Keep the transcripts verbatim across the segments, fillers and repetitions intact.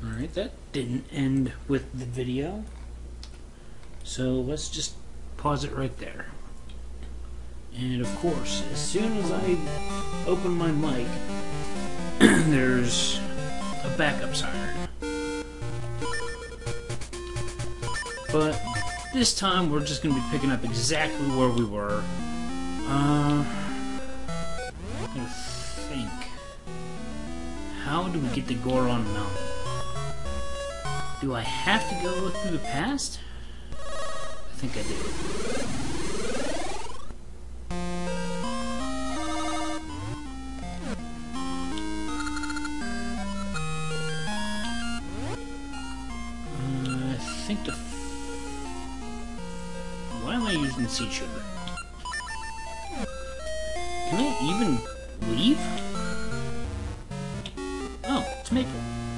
Alright, that didn't end with the video. So let's just pause it right there. And of course, as soon as I open my mic, there's a backup siren. But this time we're just going to be picking up exactly where we were. Uh, I'm going to think. How do we get to Goron Mountain? Do I have to go through the past? I think I do. Uh, I think the... Why am I using seed sugar? Can I even leave? Oh, it's maple.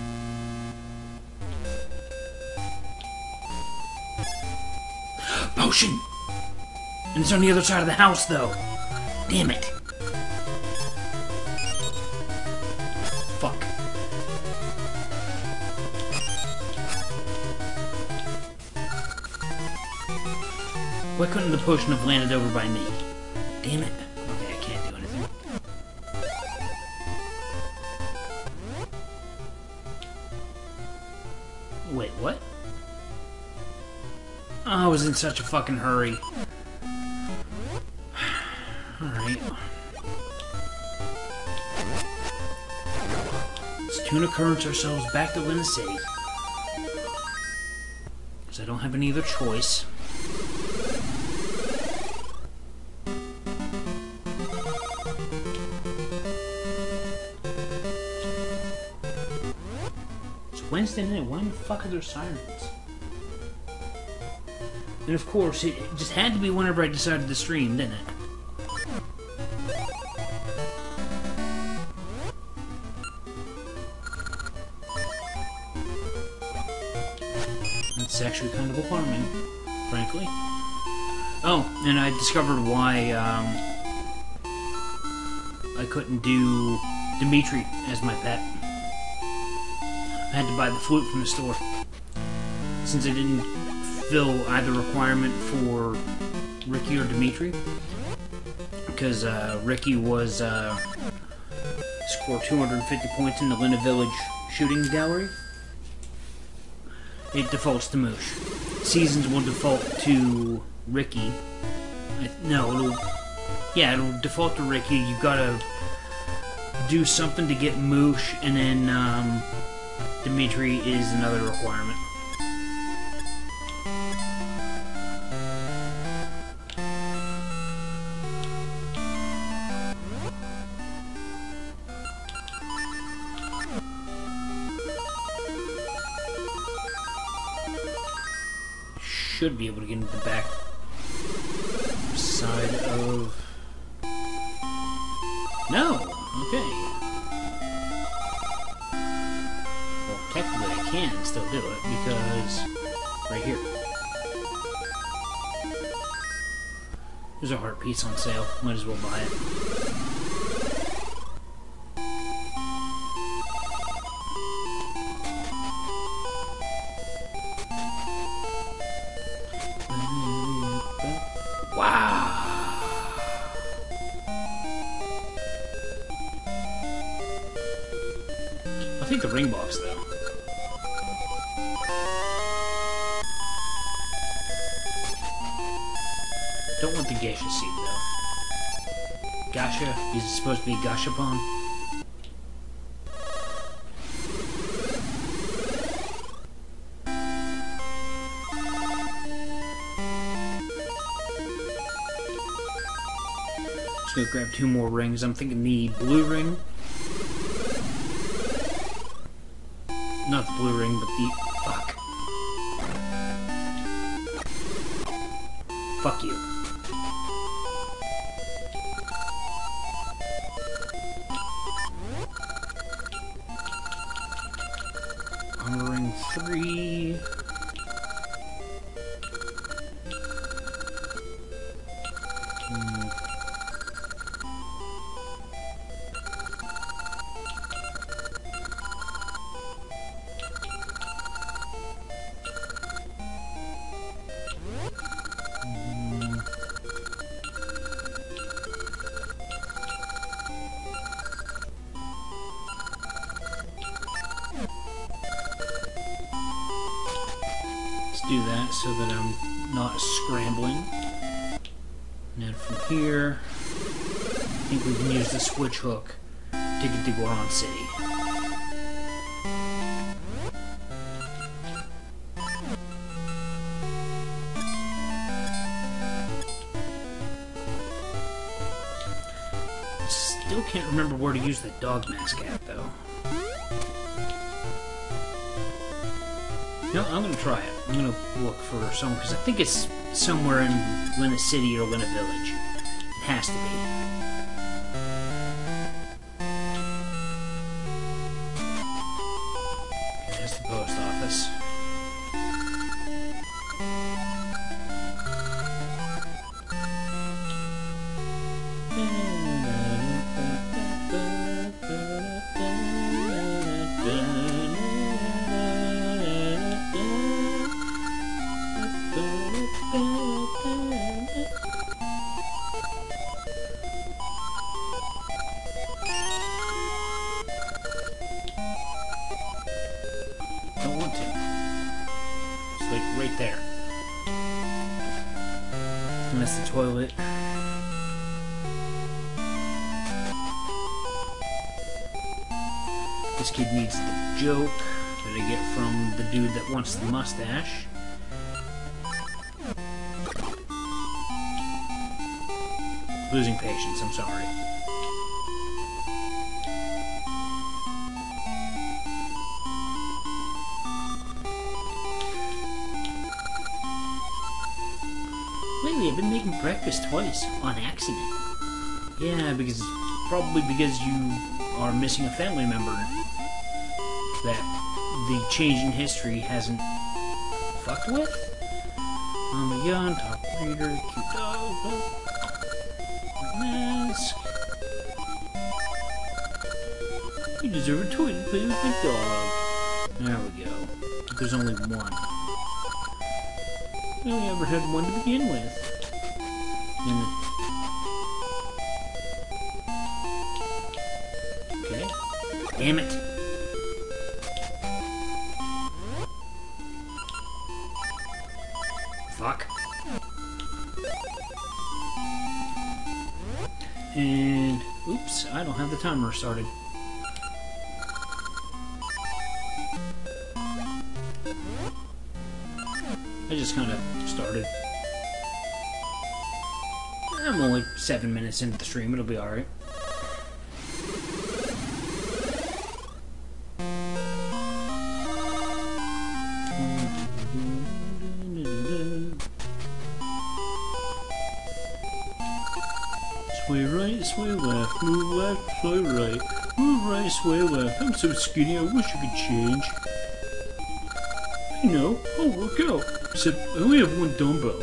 Potion! And it's on the other side of the house, though. Damn it. Fuck. Why couldn't the potion have landed over by me? Damn it. Okay, I can't do anything. Wait, what? Oh, I was in such a fucking hurry. Alright. Let's tuna currents ourselves back to Lynn City. Because I don't have any other choice. It's Wednesday night. Why in the fuck are there sirens? And of course, it just had to be whenever I decided to stream, didn't it? That's actually kind of alarming, frankly. Oh, and I discovered why um, I couldn't do Dimitri as my pet. I had to buy the flute from the store. Since I didn't fill either requirement for Ricky or Dimitri, because uh, Ricky was uh, scored two hundred fifty points in the Lena Village shooting gallery. It defaults to Moosh. Seasons will default to Ricky. I, no, it'll yeah, it'll default to Ricky. You gotta do something to get Moosh, and then um, Dimitri is another requirement. Should be able to get into the back side of... No! Okay. Well, technically I can still do it, because... right here. There's a heart piece on sale. Might as well buy it. I'll take the ring box, though. Don't want the geisha seed, though. Gasha? Is it supposed to be Gashapon? Just gonna grab two more rings. I'm thinking the blue ring. Not the blue ring, but the... Fuck. Fuck you. Armor ring three... Hmm. do that so that I'm not scrambling. And then from here, I think we can use the switch hook to get to Goron City. Still can't remember where to use the dog mask at, though. No, I'm gonna try it. I'm gonna look for someone, because I think it's somewhere in Lena City or Lena Village. It has to be. Okay, that's the post office. Don't want to. It's like right there. And that's the toilet. This kid needs the joke that I get from the dude that wants the mustache. Losing patience, I'm sorry. Lately, I've been making breakfast twice, on accident. Yeah, because probably because you are missing a family member that the change in history hasn't fucked with. I'm a young top reader, cute dog, mask. You deserve a toy to play with my dog. There we go. There's only one. I only ever had one to begin with. And okay. Damn it. Fuck. And oops, I don't have the timer started. I just kind of started. I'm only seven minutes into the stream, it'll be alright. Sway right, sway left, move left, sway right, move right, sway left. I'm so skinny, I wish I could change. I know, I'll work out. Except, I only have one dumbbell.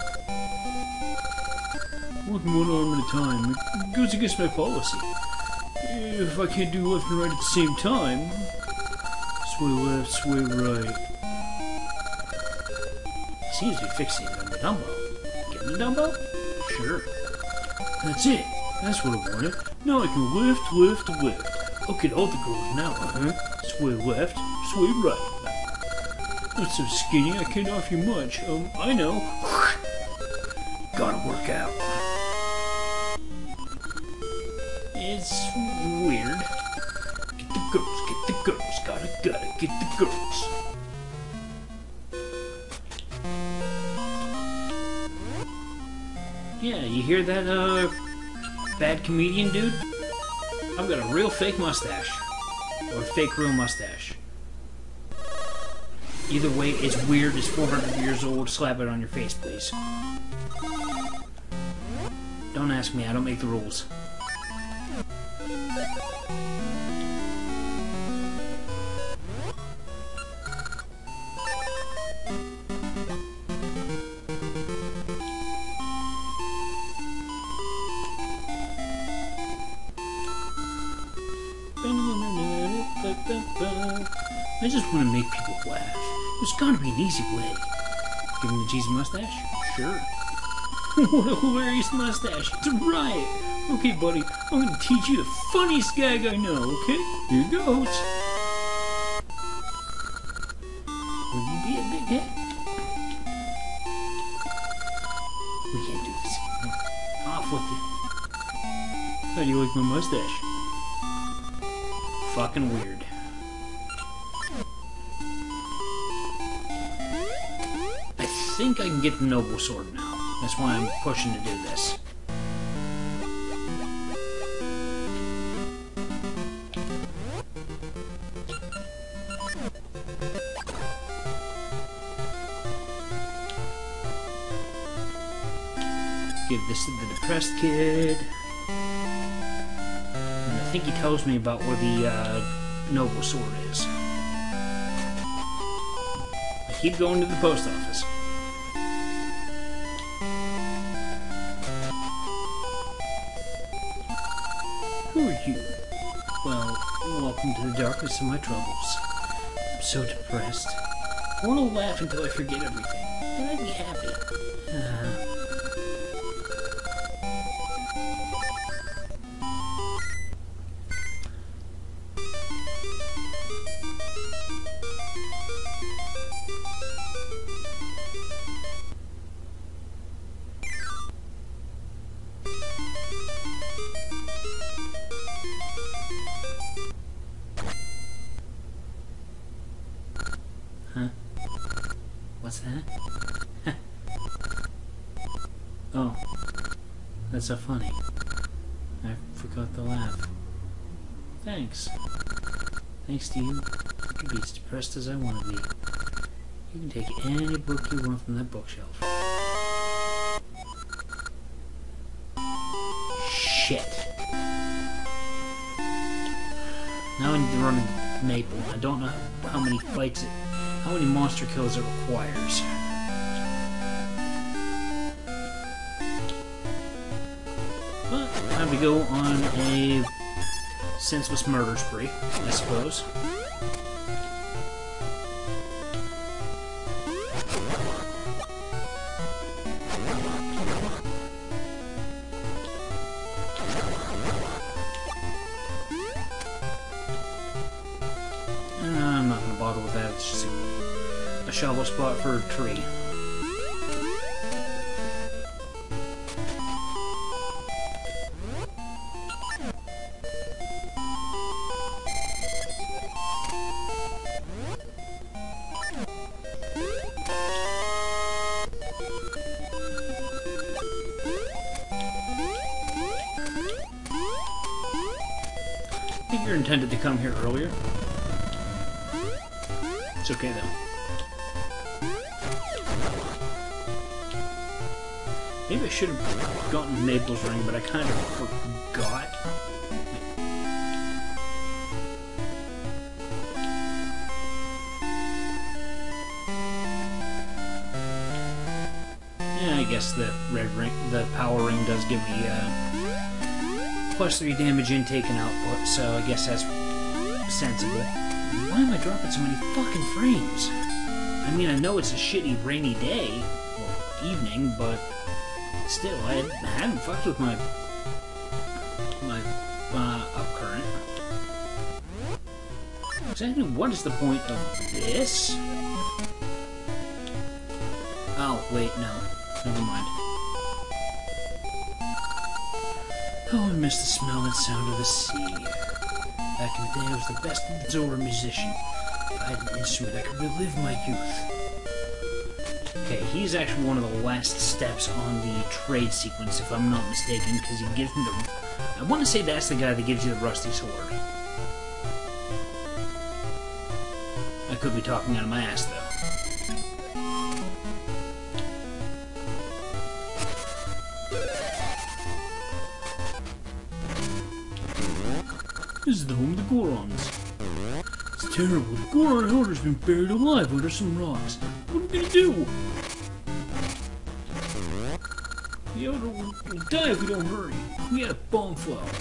Working one arm at a time. It goes against my policy. If I can't do left and right at the same time, sway left, sway right. He seems to be fixated on the dumbbell. Get the dumbbell? Sure. That's it. That's what I wanted. Now I can lift, lift, lift. Okay, all the girls now, huh? Sway left, sway right. I'm so skinny, I can't offer you much. Um, I know. Gotta work out. It's weird. Get the girls, get the girls. Gotta, gotta get the girls. Yeah, you hear that, uh, bad comedian dude? I've got a real fake mustache. Or fake real mustache. Either way, it's weird, it's four hundred years old, slap it on your face, please. Don't ask me, I don't make the rules. I just want to make people laugh. There's gotta be an easy way. Give him the cheesy mustache? Sure. What a hilarious mustache. It's a riot. Okay, buddy, I'm gonna teach you the funniest gag I know, okay? Here goes. Will you be a big head? How do you like my mustache? Fucking weird. I think I can get the Noble Sword now. That's why I'm pushing to do this. Give this to the depressed kid. And I think he tells me about where the uh, Noble Sword is. I keep going to the post office. Who are you? Well, welcome to the darkness of my troubles. I'm so depressed. I want to laugh until I forget everything. Then I'd be happy. Uh, Huh? What's that? Oh. That's so funny. I forgot to laugh. Thanks. Thanks to you, I can be as depressed as I want to be. You can take any book you want from that bookshelf. Shit. Now I need to run into Maple. I don't know how many fights it... how many monster kills it requires. But time to go on a senseless murder spree, I suppose. I'm not gonna bother with that. It's just a, a shovel spot for a tree. I think you're intended to come here earlier. It's okay though. Maybe I should have gotten Maple's ring, but I kind of forgot. Yeah, I guess the red ring, the power ring, does give me uh, plus three damage intake and output, so I guess that's sensible. Why am I dropping so many fucking frames? I mean, I know it's a shitty rainy day, or evening, but still, I haven't fucked with my my uh, upcurrent. Exactly what is the point of this? Oh, wait, no. Never mind. Oh, I miss the smell and sound of the sea. Back in the day, I was the best Zora musician. If I had an instrument, I could relive my youth. Okay, he's actually one of the last steps on the trade sequence, if I'm not mistaken, because he gives me the... I want to say that's the guy that gives you the rusty sword. I could be talking out of my ass, though. This is the home of the Gorons. It's terrible. The Goron Elder's been buried alive under some rocks. What are we gonna do? The Elder will, will die if we don't hurry. We had a bomb flower.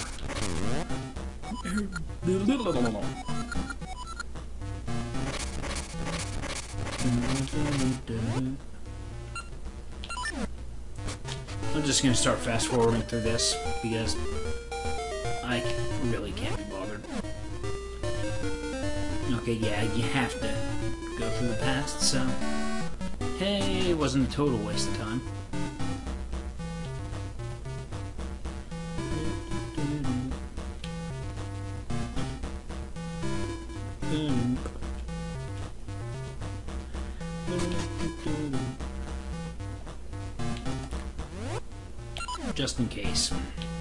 I'm just gonna start fast forwarding through this because I really can't be bothered. Okay, yeah, you have to go through the past, so... Hey, it wasn't a total waste of time. just in case.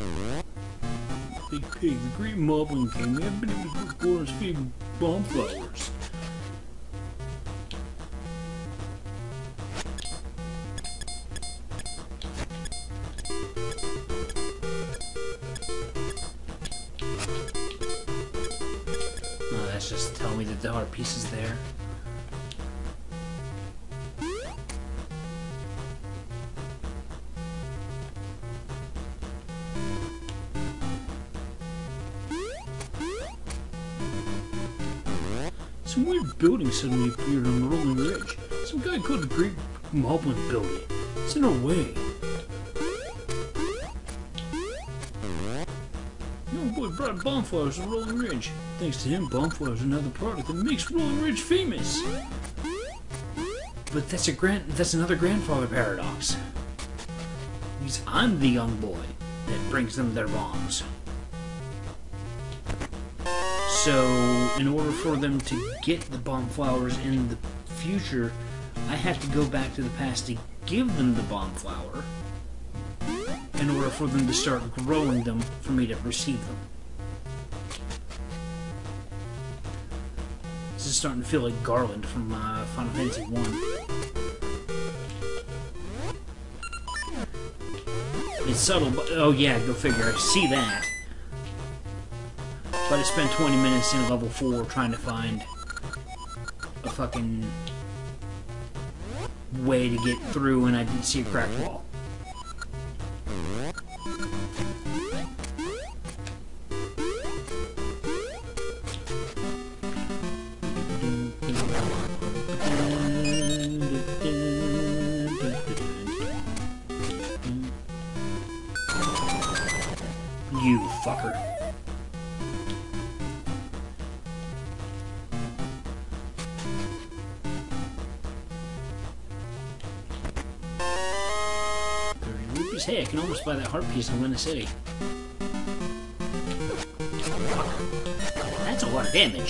Big Pig, the Green Moblin King. We haven't been able to put Boris feeding bomb flowers. Oh, that's just to tell me that the heart piece is there. Some weird building suddenly appeared on the rolling ridge. Some guy called the Great Moblin Building. It's in our way. Young boy brought bonflowers to Rolling Ridge. Thanks to him, bonflowers are another product that makes Rolling Ridge famous. But that's a grand that's another grandfather paradox. Because I'm the young boy that brings them their bombs. So, in order for them to get the bomb flowers in the future, I have to go back to the past to give them the bomb flower in order for them to start growing them for me to receive them. This is starting to feel like Garland from uh, Final Fantasy one. It's subtle, but oh yeah, go figure. I see that. But I spent twenty minutes in level four trying to find a fucking way to get through, and I didn't see a cracked wall. You fucker. Hey, I can almost buy that heart piece and win the city. That's a lot of damage.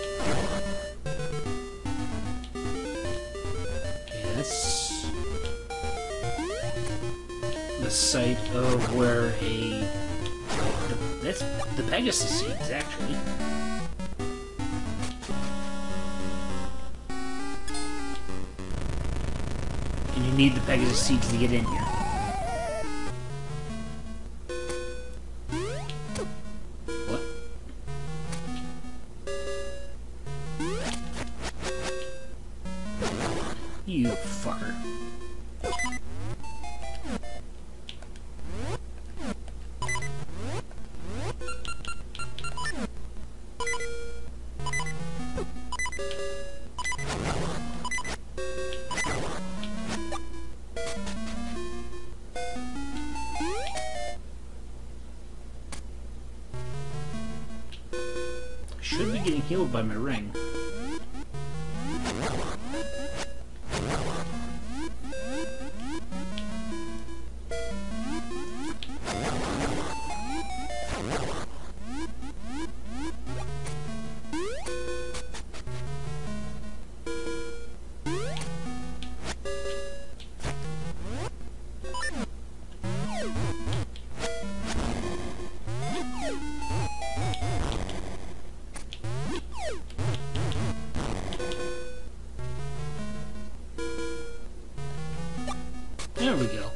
Okay, that's the site of where a... That's the Pegasus seeds, actually. And you need the Pegasus seeds to get in here. You fucker. Should be getting healed by my ring. There we go.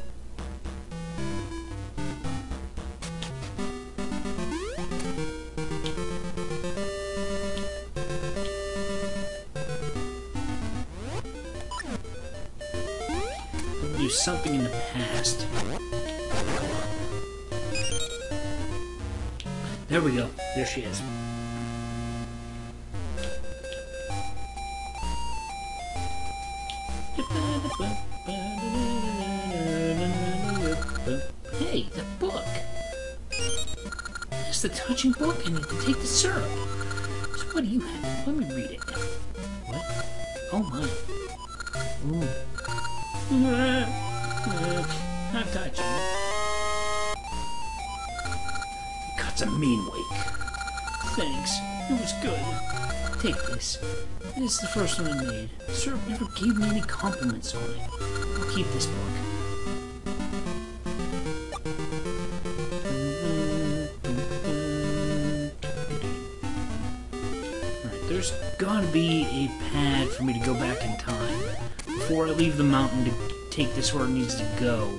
We'll do something in the past. There we go. There she is. Hey, the book! That's the touching book, and you can take the syrup. So what do you have? Let me read it. What? Oh my. Ooh. Not touching it. God's a mean wake. Thanks. It was good. Take this. This is the first one I made. Syrup never gave me any compliments on it. I'll keep this book. gotta be a pad for me to go back in time. Before I leave the mountain to take this where it needs to go.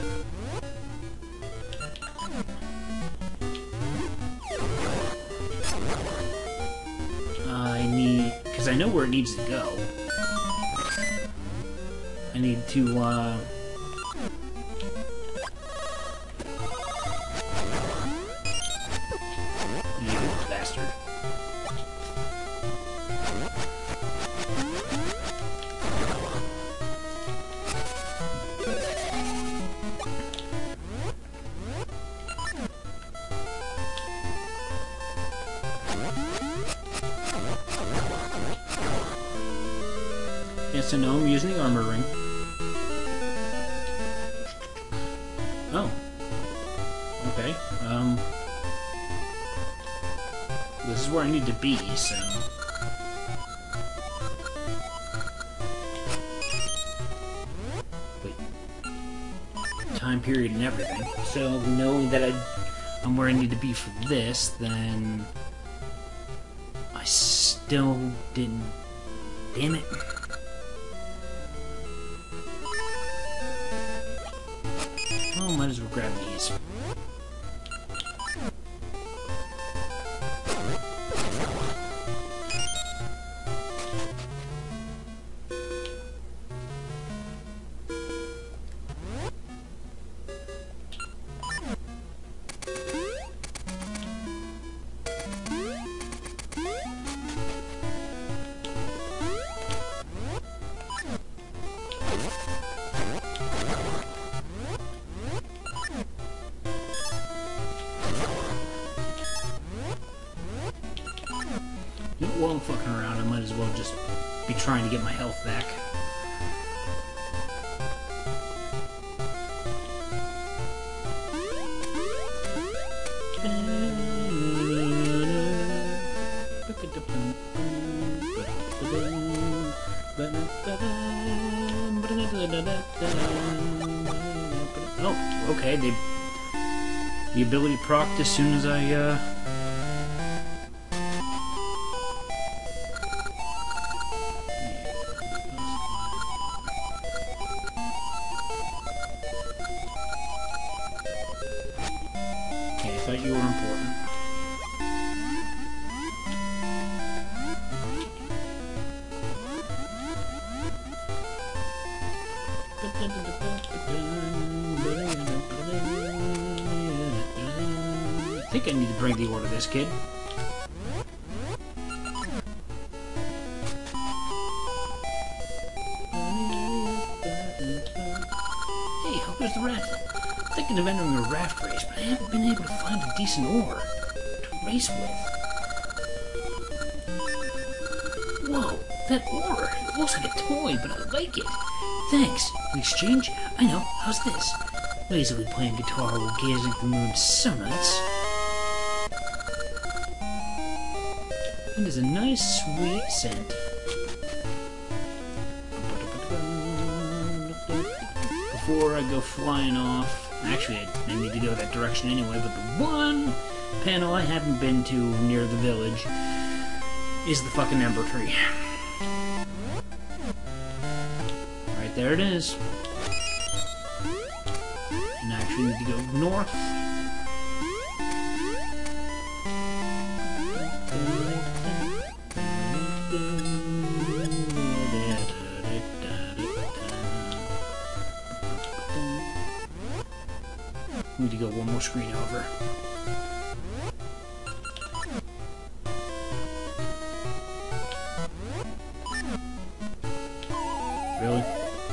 I need... because I know where it needs to go. I need to, uh... you bastard. Yes, I know I'm using the armor ring. Oh. Okay. Um. This is where I need to be, so. Wait. Time period and everything. So, knowing that I, I'm where I need to be for this, then. I still didn't. Damn it. Oh, might as well grab these. While I'm fucking around, I might as well just be trying to get my health back. Oh, okay, the, the ability procced as soon as I, uh... Okay, I thought you were important. I think I need to bring the order to this kid. Hey, how goes the raft? I'm thinking of entering a raft race, but I haven't been able to find a decent oar to race with. Whoa, that oar! It looks like a toy, but I like it. Thanks. In exchange, I know. How's this? Lazily playing guitar while gazing at the moon. So nice. It is a nice, sweet scent. Before I go flying off, actually I, I need to go that direction anyway, but the one panel I haven't been to near the village is the fucking Ember Tree. Right there it is. And I actually need to go north. Need to go one more screen over. Really?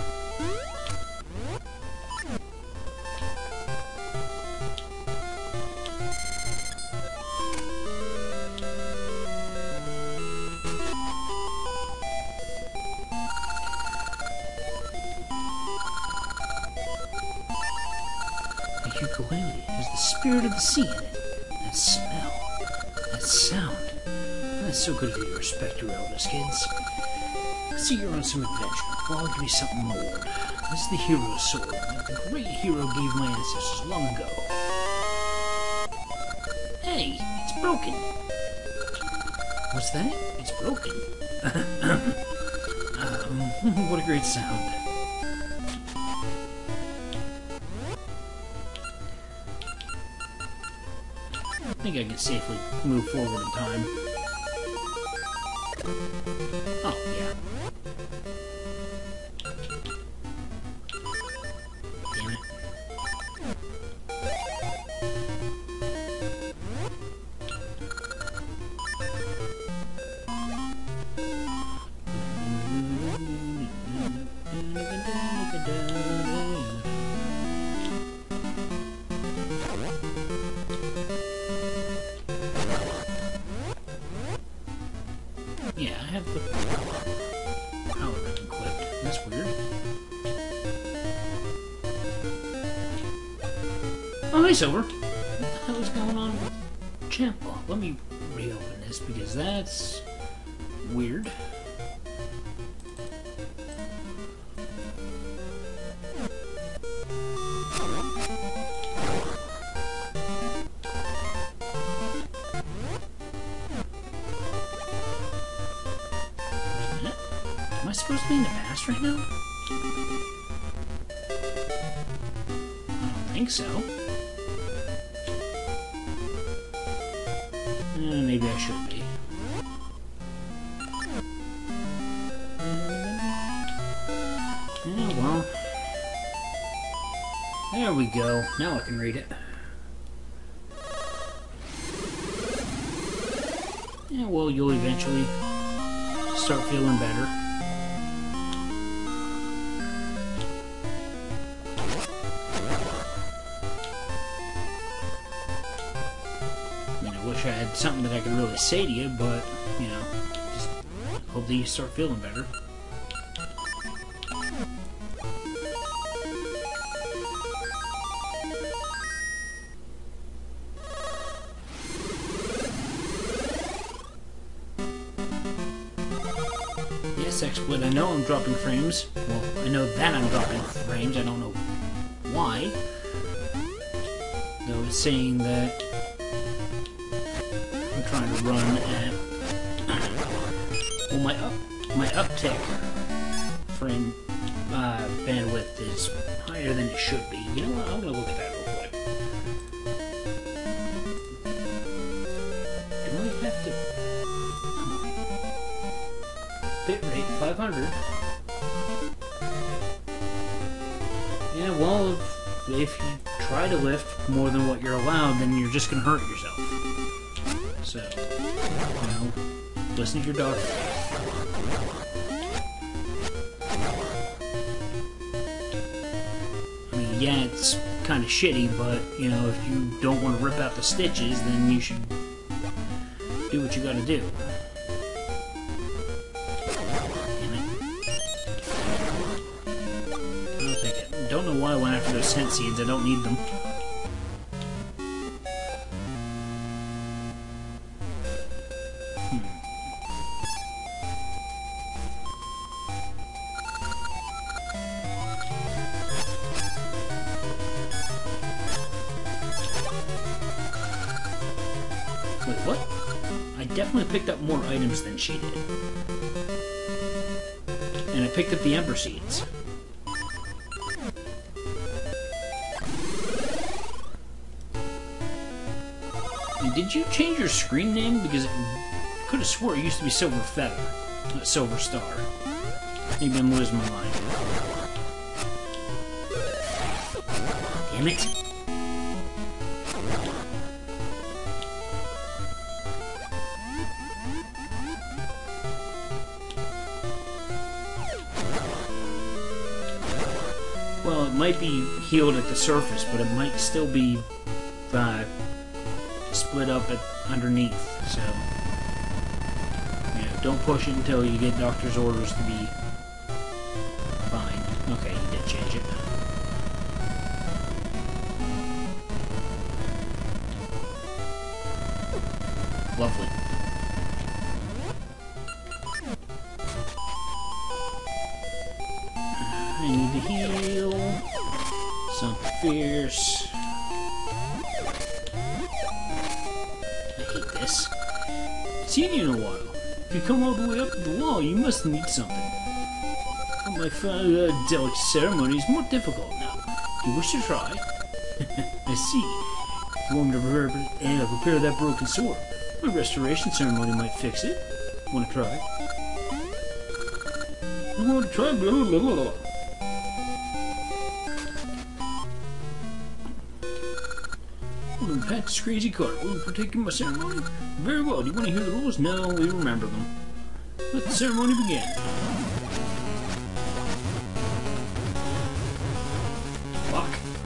Ukulele has the spirit of the sea in it. That smell. That sound. That's so good of you to respect your elders, kids. Let's see you're on some adventure. Well, I'll give you something more. This is the hero's sword that the great hero gave my ancestors long ago. Hey, it's broken. What's that? It's broken. um, what a great sound. I think I can safely move forward in time. Oh, yeah. Damn it. Yeah, I have the power button clipped. That's weird. Oh, hey, Silver. What the hell is going on with Champa? Let me reopen this because that's weird. Am I supposed to be in the past right now? I don't think so. Eh, maybe I should be. Yeah, well. There we go. Now I can read it. Yeah, well, you'll eventually start feeling better. I had something that I could really say to you, but, you know, just hope that you start feeling better. Yes, XSplit, I know I'm dropping frames. Well, I know that I'm dropping frames. I don't know why. Though it's saying that trying to run at well, my up my uptick frame uh, bandwidth is higher than it should be. You know what? I'm gonna look at that real quick. Do I have to bitrate five hundred? Yeah. Well, if, if you try to lift more than what you're allowed, then you're just gonna hurt yourself. So, you know, listen to your doctor. I mean, yeah, it's kind of shitty, but, you know, if you don't want to rip out the stitches, then you should do what you gotta do. Damn it. I'll take it. Don't know why I went after those scent seeds. I don't need them. Wait, what? I definitely picked up more items than she did. And I picked up the Ember Seeds. And did you change your screen name? Because I could have swore it used to be Silver Feather, not Silver Star. Maybe I'm losing my mind. Damn it. Well, it might be healed at the surface, but it might still be uh, split up at underneath. So, yeah, don't push it until you get doctor's orders to be fine. Okay, you did change it. Lovely. I need to heal. Something fierce. I hate this. seen you in a while. If you come all the way up to the wall, you must need something. But my final uh, delicate ceremony is more difficult now. Do you wish to try? I see. You want me to prepare, uh, prepare that broken sword? My restoration ceremony might fix it. Want to try? You want to try? Blah, blah, blah, blah. Well, then pat this crazy cart. Will you partake in my ceremony? Very well. Do you want to hear the rules? No, we remember them. Let the ceremony begin. Fuck.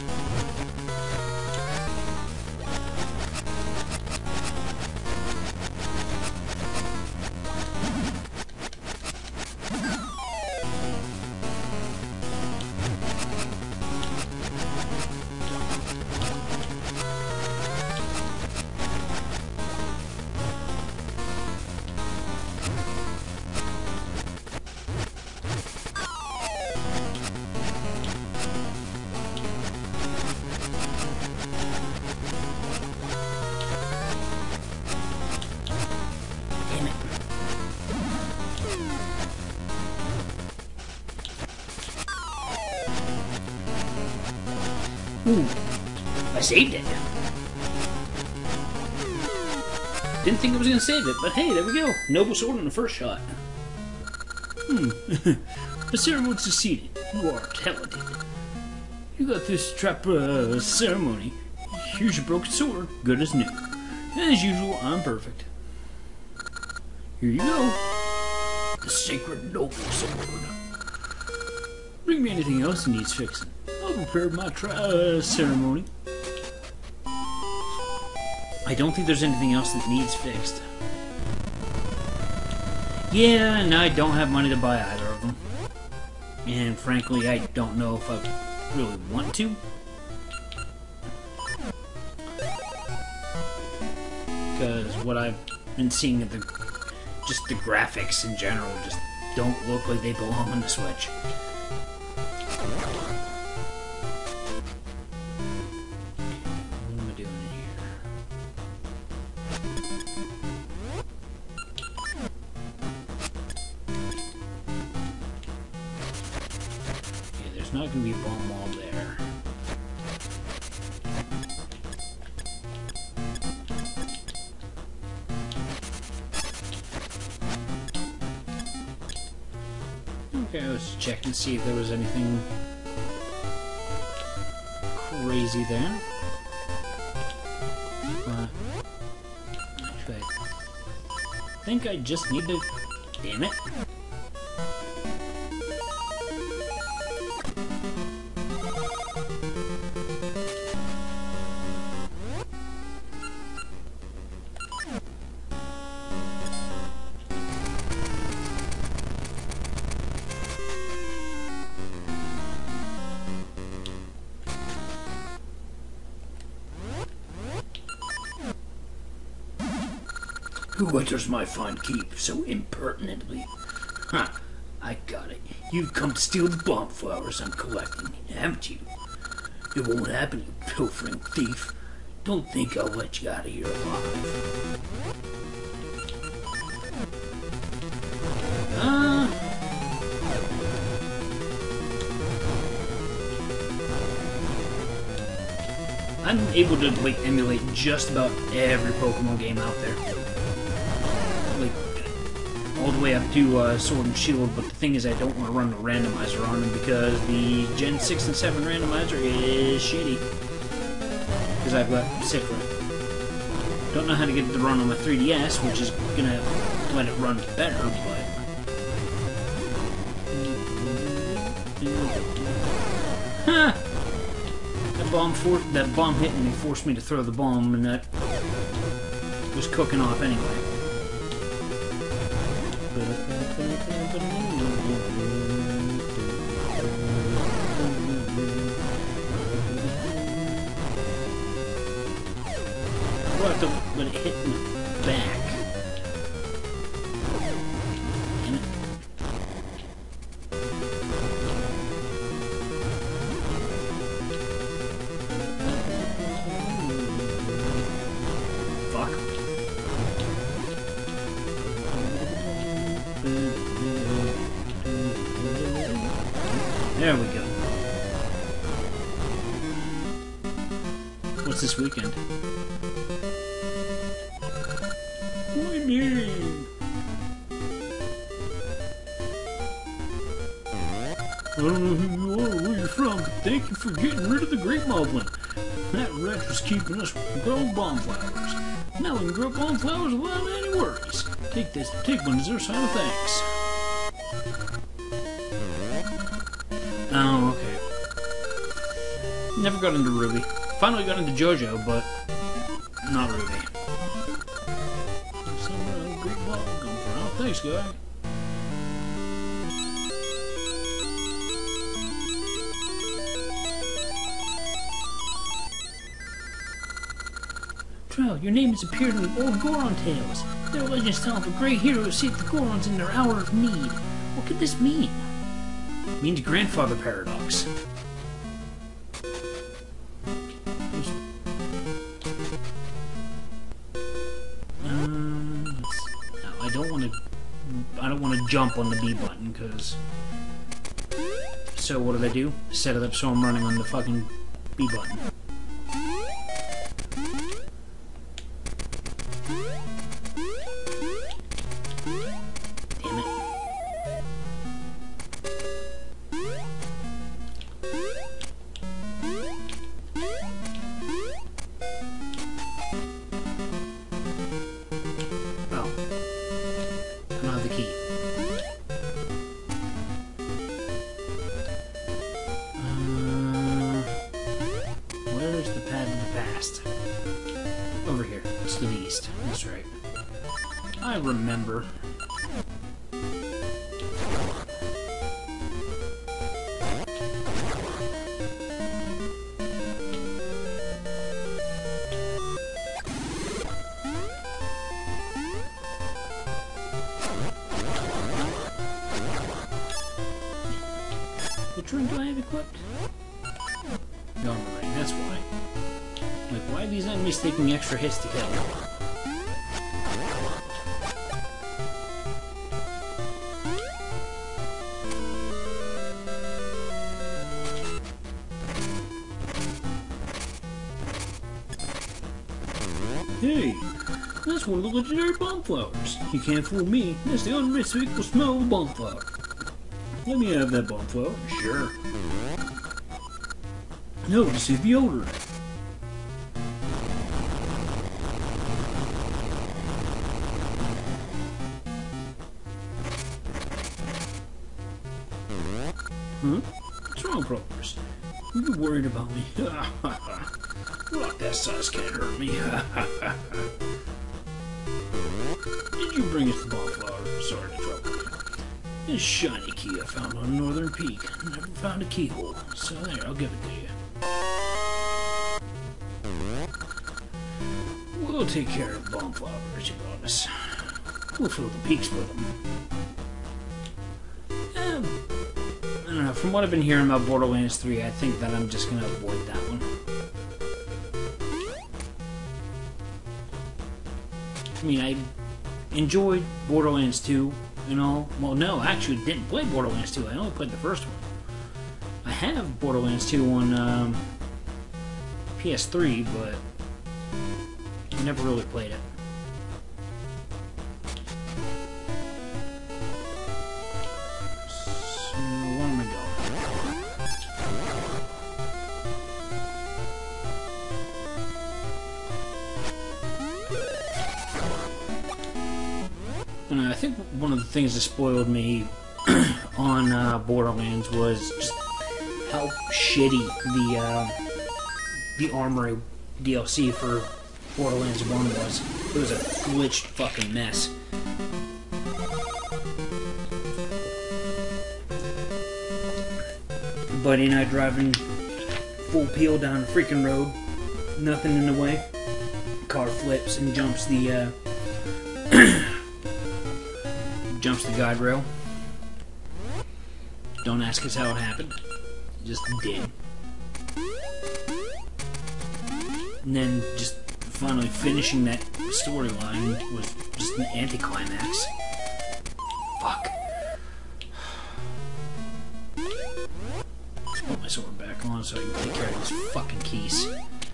Ooh, I saved it. Didn't think I was going to save it, but hey, there we go. Noble sword on the first shot. Hmm. The ceremony succeeded. You are talented. You got this trap uh, ceremony. Here's your broken sword, good as new. As usual, I'm perfect. Here you go. The sacred noble sword. Bring me anything else that needs fixing. I'll prepare my tri uh, ceremony. I don't think there's anything else that needs fixed. Yeah, and I don't have money to buy either of them. And frankly, I don't know if I really want to. Because what I've been seeing of the just the graphics in general just don't look like they belong on the Switch. Not gonna be a bomb wall there. Okay, let's check and see if there was anything crazy there. Uh, actually, I think I just need to. Damn it. Who enters my fine keep so impertinently? Huh, I got it. You've come to steal the bomb flowers I'm collecting, haven't you? It won't happen, you pilfering thief. Don't think I'll let you out of here alive. Uh... I'm able to, like, emulate just about every Pokemon game out there. Like, all the way up to uh, Sword and Shield, but the thing is I don't want to run the randomizer on them because the Gen six and seven randomizer is shitty. Because I've got Cifra. Don't know how to get it to run on my three D S, which is gonna let it run better, but... Huh! That bomb, for that bomb hit me, forced me to throw the bomb, and that was cooking off anyway. We'll have to let it hit in the back. Damn it. Fuck. There we go. What's this weekend? My name. I don't know who you are or where you're from, but thank you for getting rid of the grape moblin. That wretch was keeping us from growing bomb flowers. Now we can grow bomb flowers without any worries. Take this, take one as their sign of thanks. Oh, okay. Never got into Ruby. Finally got into JoJo, but not Ruby. Somewhere a great ball come from. Oh, thanks, guy. Trell, your name has appeared in the old Goron tales. Their legends tell of a great hero who saved the Gorons in their hour of need. What could this mean? It means grandfather paradox. Um, no, I don't want to. I don't want to jump on the B button because. So what did I do? Set it up so I'm running on the fucking B button. Over here. It's to the east. That's right. I remember. Which ring do I have equipped? The armor ring, that's why. Like, why are these enemies taking extra hits to kill? Hey, that's one of the legendary bomb flowers. You can't fool me. That's the unmistakable smell of a bomb flower. Let me have that bomb flower. Sure. No, to see the odor. Huh? What's wrong, Progress? You worried about me? Look, that size can't hurt me. Did you bring us the bomb flower? Sorry to trouble you. This shiny key I found on Northern Peak. Never found a keyhole, so there, I'll give it to you. We'll take care of bomb flowers, you promise. We'll fill the peaks with them. Um, I don't know, from what I've been hearing about Borderlands three, I think that I'm just gonna avoid that one. I mean, I enjoyed Borderlands two and all. Well, no, I actually didn't play Borderlands two. I only played the first one. I have Borderlands two on um, P S three, but I never really played it. So, where am I going? And I think one of the things that spoiled me on uh, Borderlands was just how shitty the uh, the Armory D L C for Borderlands one was. It was a glitched fucking mess. Buddy and I driving full peel down the freaking road, nothing in the way. Car flips and jumps the uh, jumps the guide rail. Don't ask us how it happened. It just did. And then just finally finishing that storyline was just an anticlimax. Fuck. so I can take care of these fucking keys.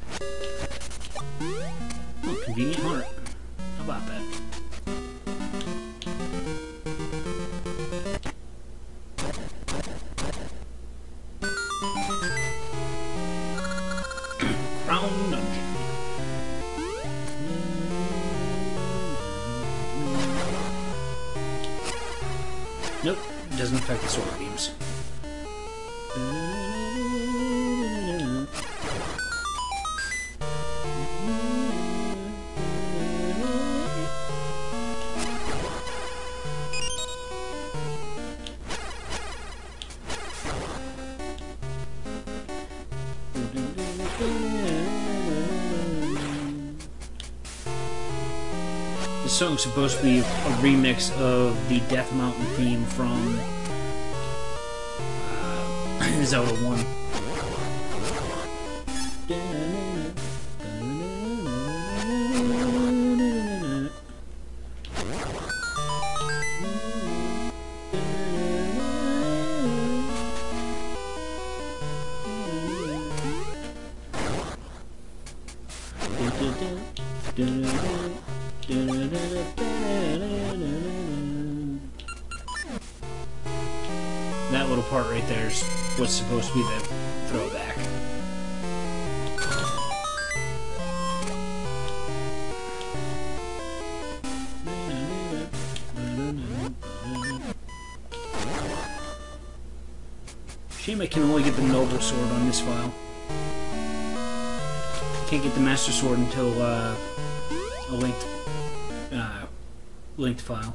Oh, convenient heart. How about that? Crown Dungeon. Nope, it doesn't affect the sword beams. This song's supposed to be a remix of the Death Mountain theme from uh, Zelda one. That little part right there is what's supposed to be the throwback. Shame I can only get the Noble Sword on this file. Can't get the Master Sword until uh, a linked, uh, linked file.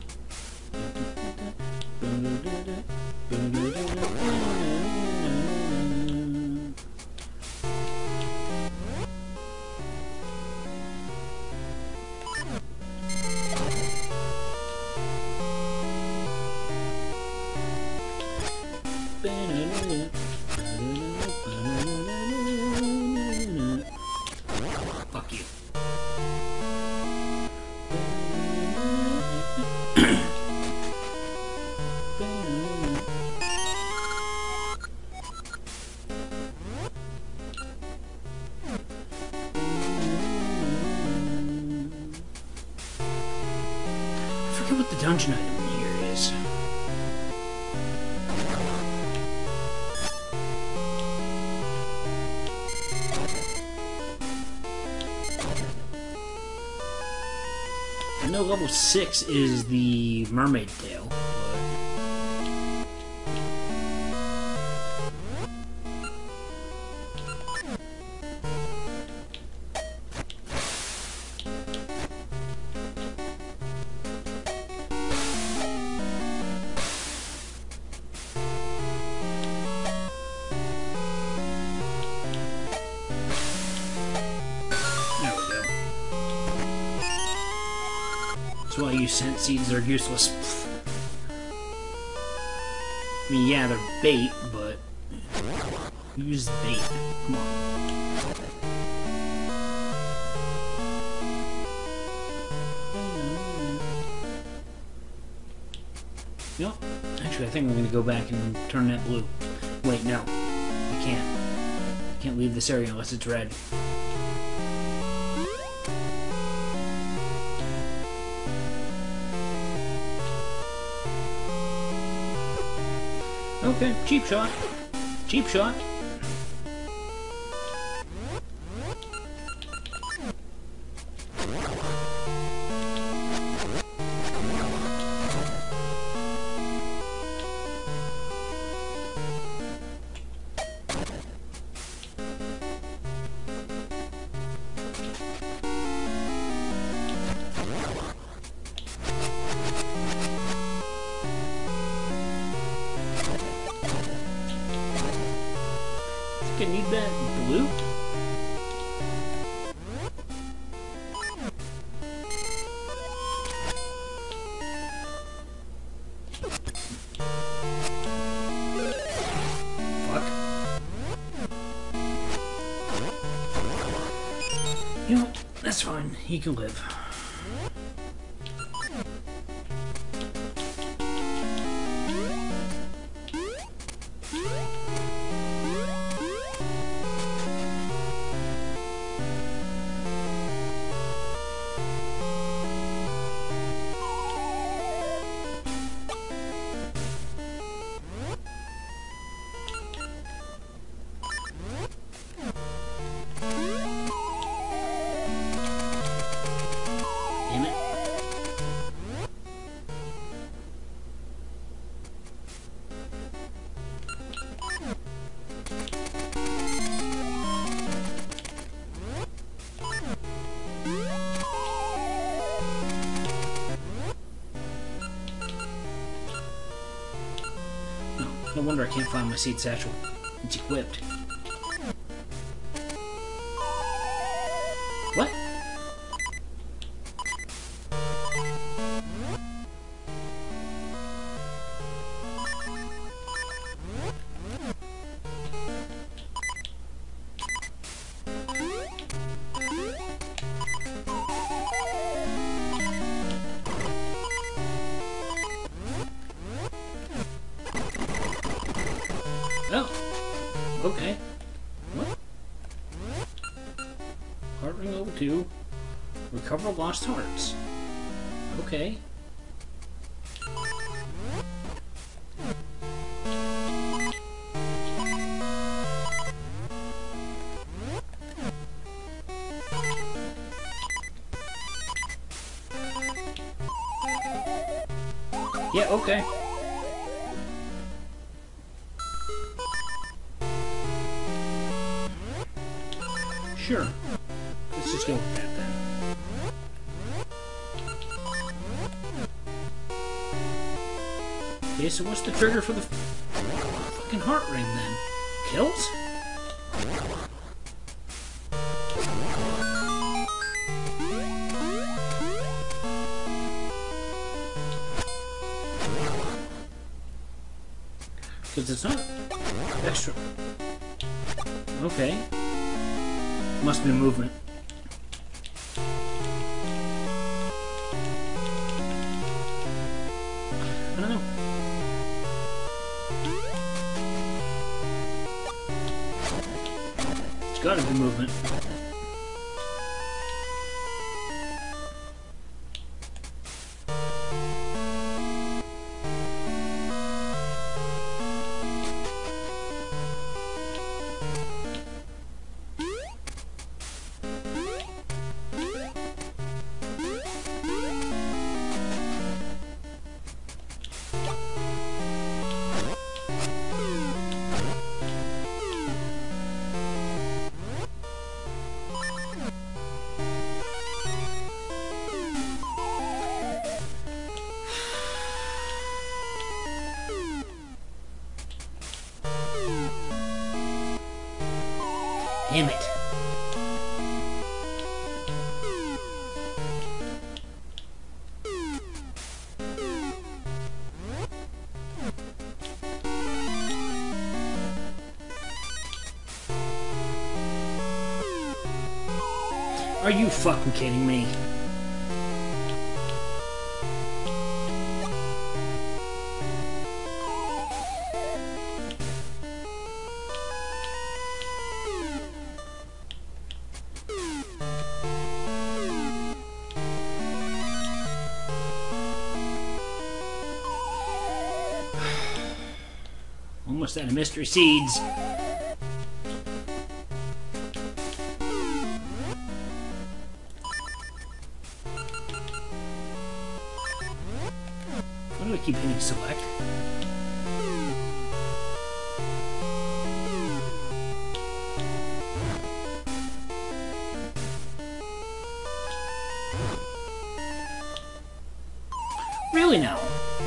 Fuck you. I forget what the dungeon item here is. I know level six is the Mermaid Tail, but... That's why you scent seeds are useless. I mean, yeah, they're bait, but use bait. Come on. You know, actually, I think I'm going to go back and turn that blue. Wait, no. I can't. I can't leave this area unless it's red. Okay, cheap shot. Cheap shot. I need that blue? Fuck. You know what? That's fine. He can live. No wonder I can't find my seed satchel. It's equipped. What? Oh, okay. What? Heart ring level two. Recover lost hearts. Okay. Yeah, okay. Sure. Let's just go with that then. Okay, so what's the trigger for the fucking heart ring then? Kills? Because it's not extra. Okay. Must be movement. I don't know. It's gotta be movement. Damn it. Are you fucking kidding me? Almost out of mystery seeds. Why do I keep hitting select? Really now?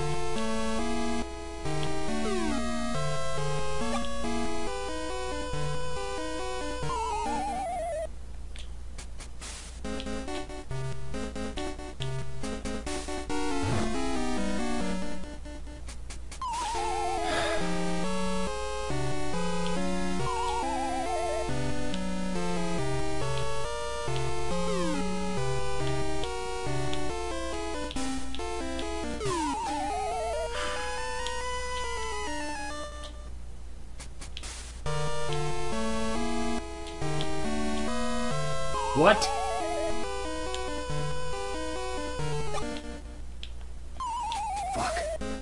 What? Fuck.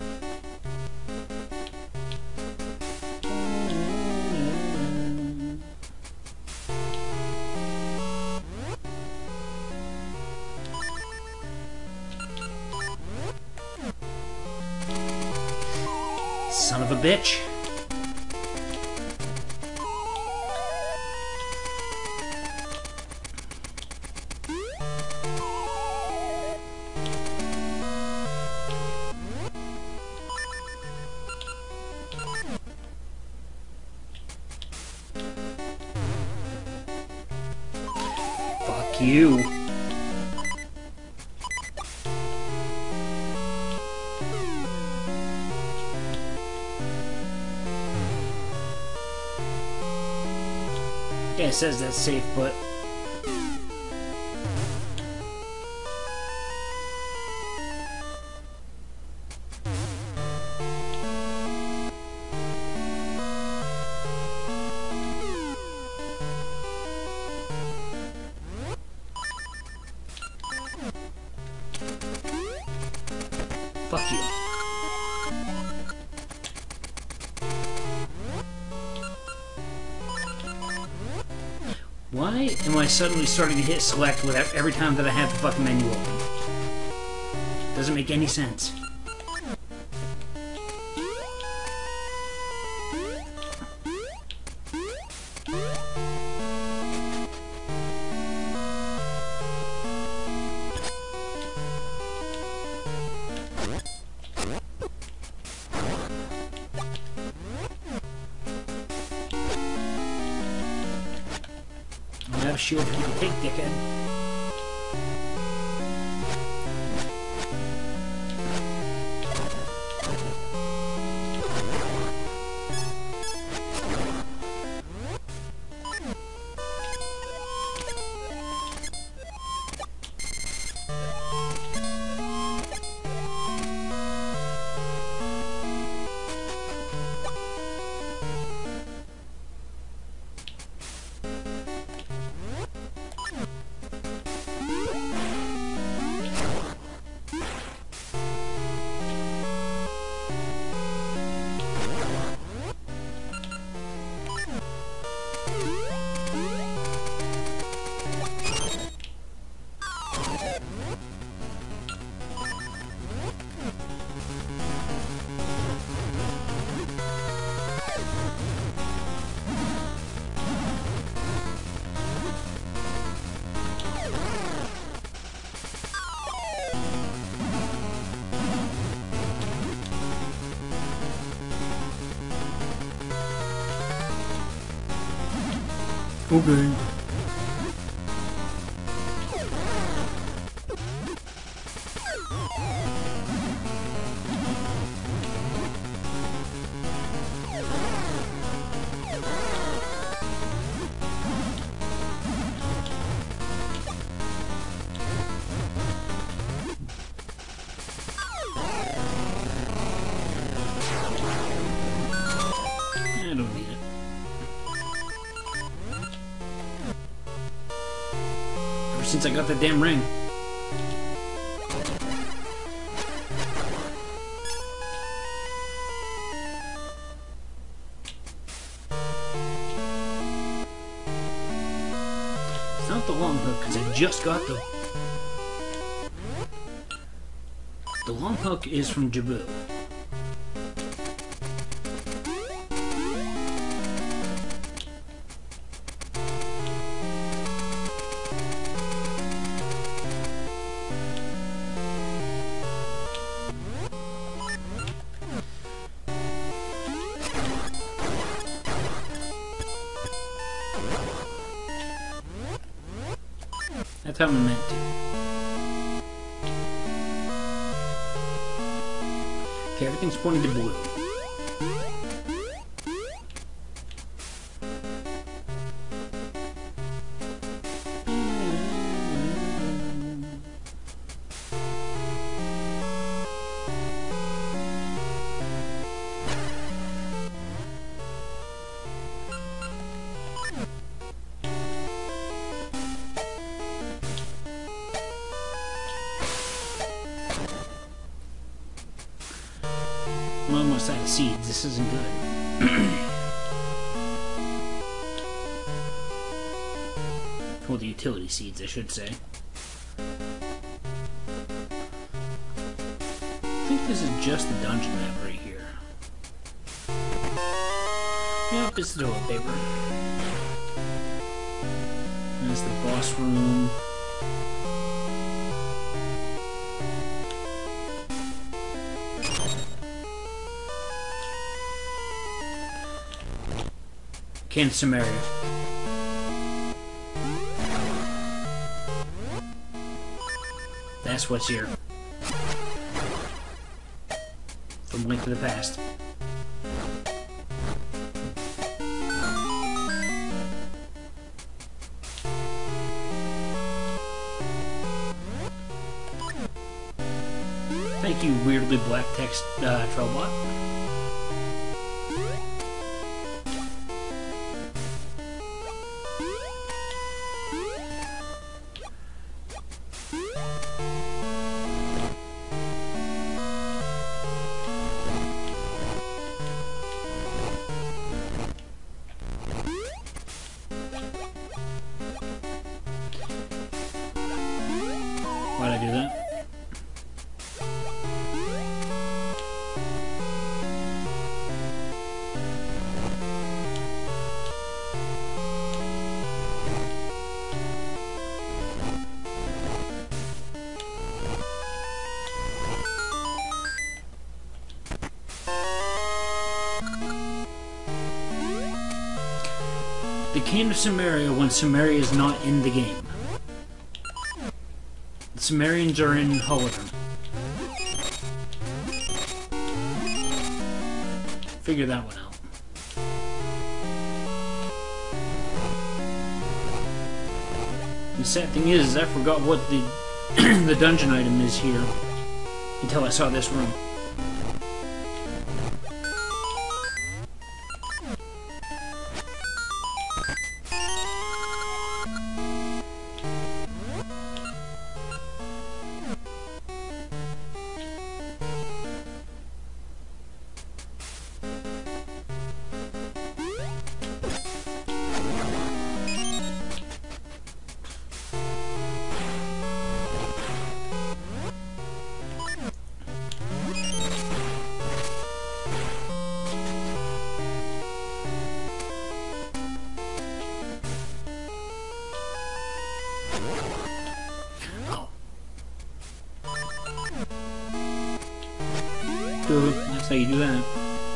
Son of a bitch. Fuck you. Yeah, it says that's safe, but... Fuck you. Why am I suddenly starting to hit select with every time that I have the fucking menu open? Doesn't make any sense. I have a shield for you to take, dickhead. Okay. I don't need it. Ever since I got that damn ring. It's not the long hook, because I just got the... The long hook is from Jabu. That's how I meant to. Okay, everything's pointing to blue. I'm almost out of seeds. This isn't good. Well, the utility seeds, I should say. I think this is just the dungeon map right here. Yep, it's the toilet paper. There's the boss room. Ken Samaria. That's what's here. From Link to the Past. Thank you, weirdly black text uh, Trollbot. Why'd I do that? They came to Samaria when Samaria is not in the game. The Sumerians are in Hologram. Figure that one out. The sad thing is, is I forgot what the the dungeon item is here until I saw this room. Good. That's how you do that.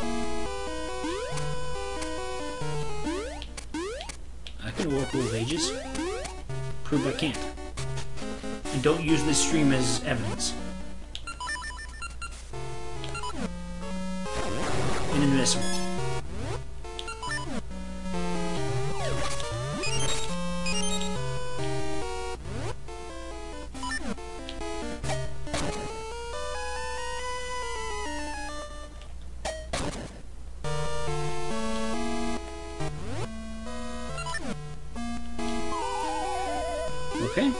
I can Oracle of Ages. Prove I can't. And don't use this stream as evidence. Inadmissible. Okay.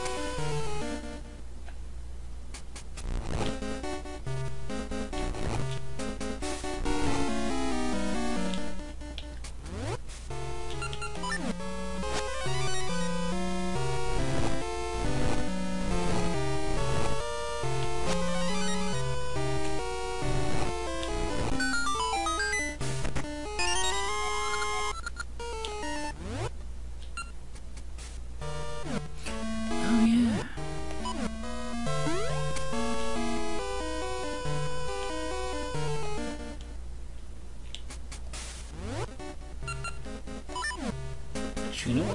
You know what?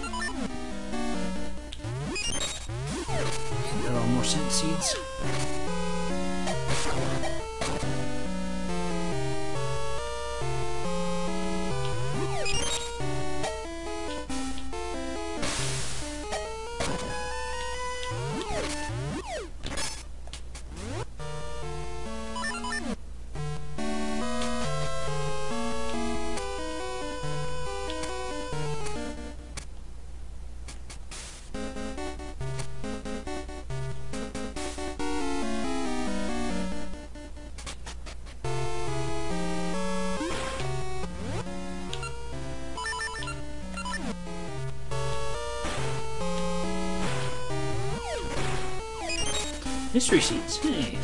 There are more scent seeds. Mystery seeds. Hey.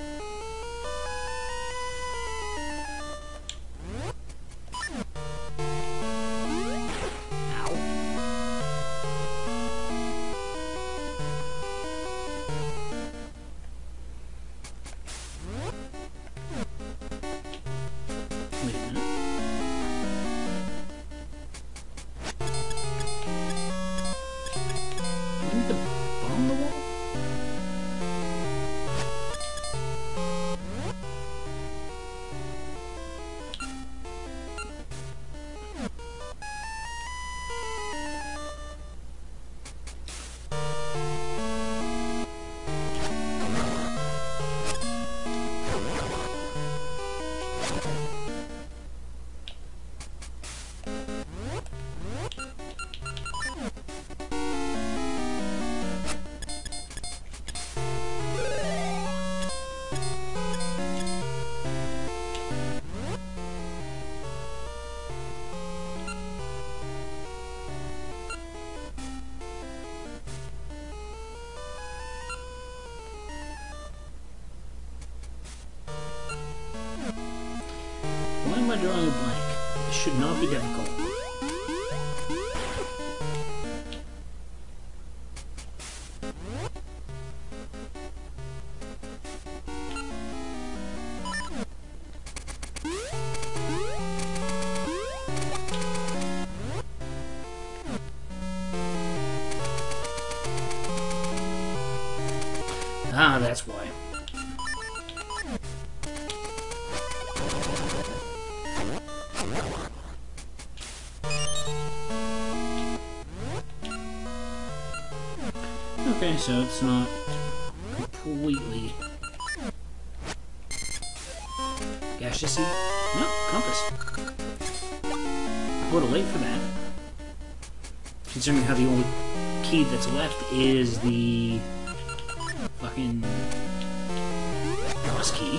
Wait a minute. When did the bomb the wall? I drawing a blank? This should not be difficult. Ah, that's why. Okay, so it's not completely gaseous. No, compass. A little late for that. Considering how the only key that's left is the fucking boss key.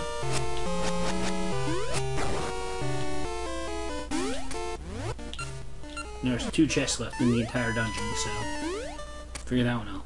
There's two chests left in the entire dungeon, so figure that one out.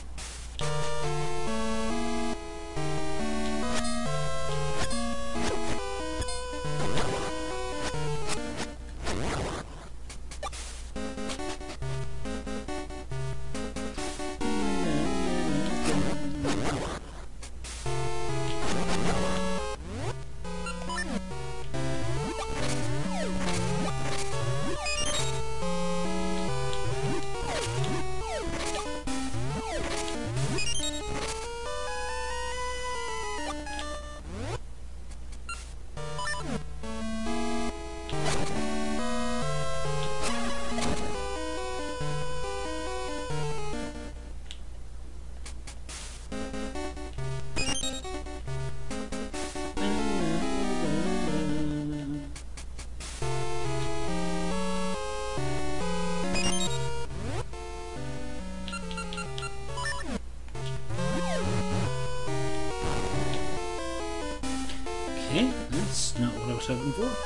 Okay, that's not what I was hoping for.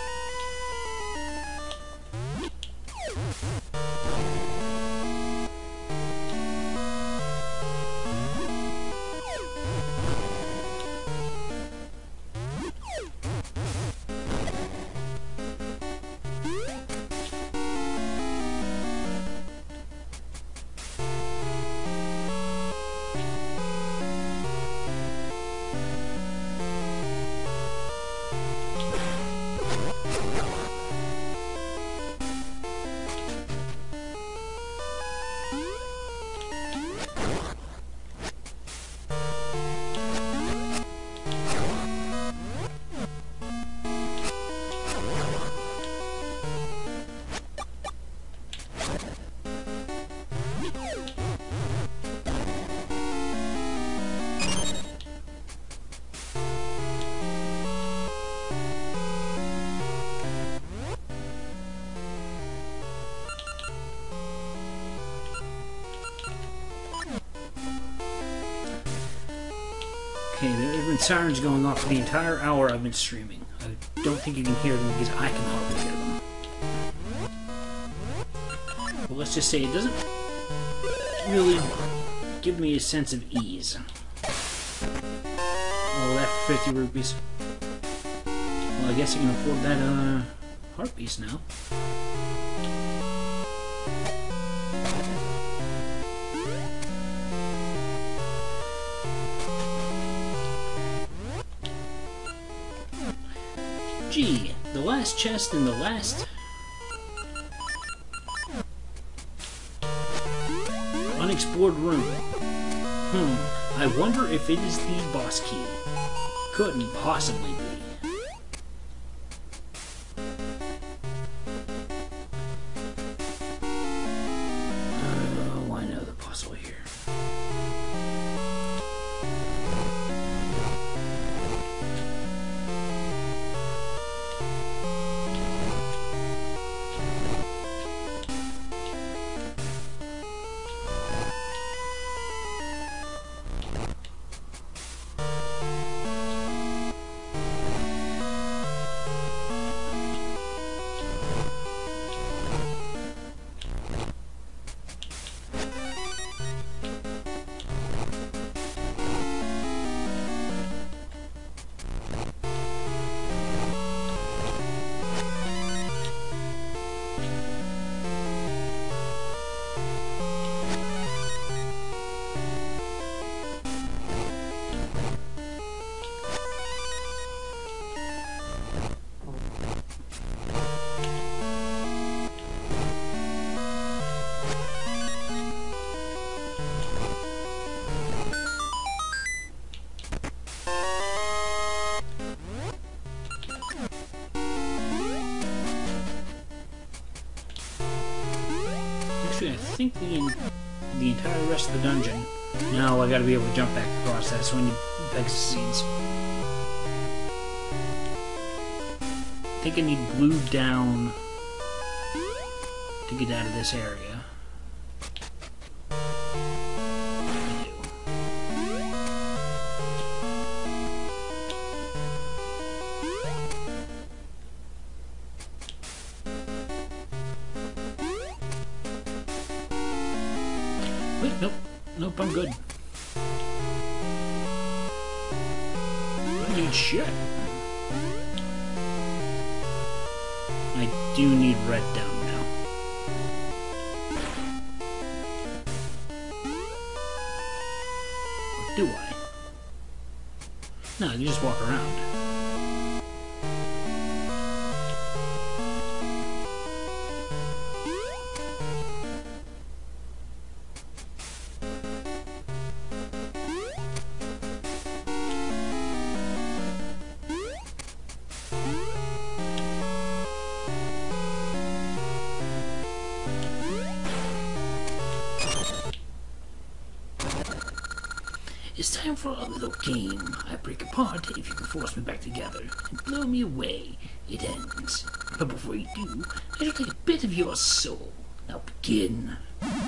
Okay, there have been sirens going off for the entire hour I've been streaming. I don't think you can hear them because I can hardly hear them. Well, let's just say it doesn't really give me a sense of ease. Oh, that for fifty rupees. Well, I guess you can afford that uh, heart piece now. Gee, the last chest in the last unexplored room. Hmm, I wonder if it is the boss key. Couldn't possibly be. Oh, I know the puzzle here. actually, I think the the entire rest of the dungeon. No, I gotta be able to jump back across that, so I need Pegasus seeds. I think I need blue down to get out of this area. I do. Wait, nope. Nope, I'm good. I need shit. I do need red down now. Or do I? No, you just walk around. It's time for a little game. I break apart if you can force me back together and blow me away. It ends. But before you do, I shall take a bit of your soul. Now begin.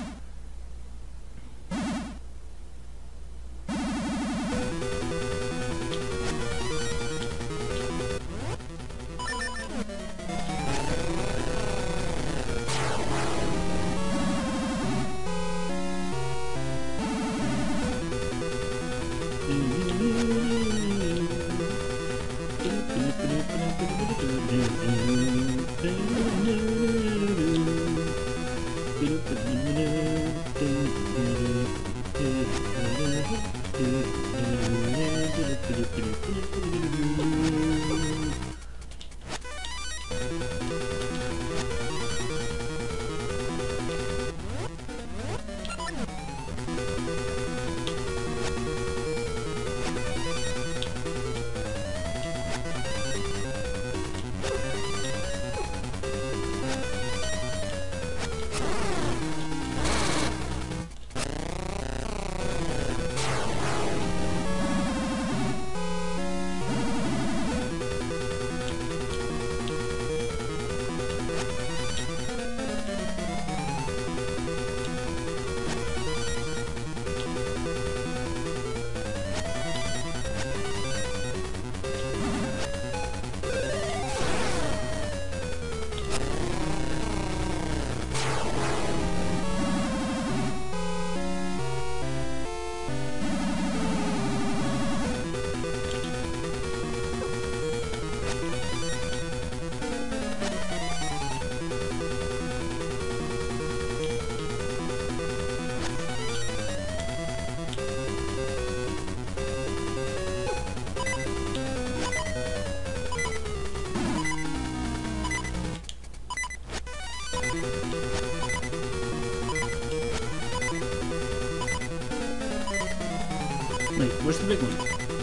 Wait, where's the big one?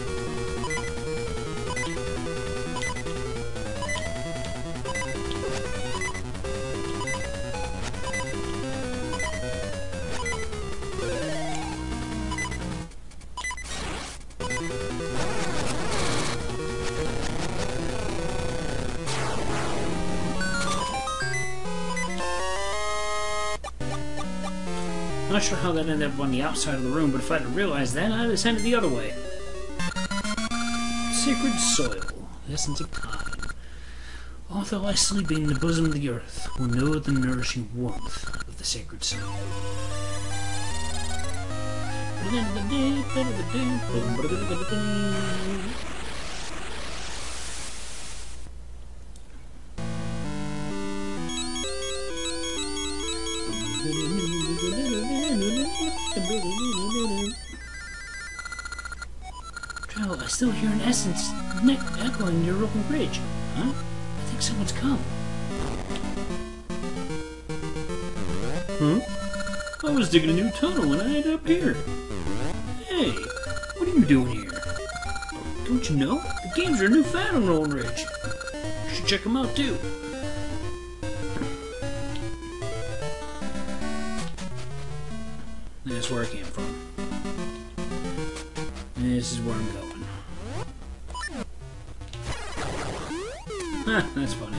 Not sure how that ended up on the outside of the room, but if I'd have realized that, I'd have sent it the other way. Sacred soil, the essence of time. All that lies sleeping in the bosom of the earth will know the nourishing warmth of the sacred soil. Trell, I still hear an essence ne echoing near Roken Bridge. Huh? I think someone's come. Huh? I was digging a new tunnel and I ended up here. Hey, what are you doing here? Don't you know? The games are a new fad on Roken Ridge. You should check them out too. that's where I came from. And this is where I'm going. Huh, that's funny.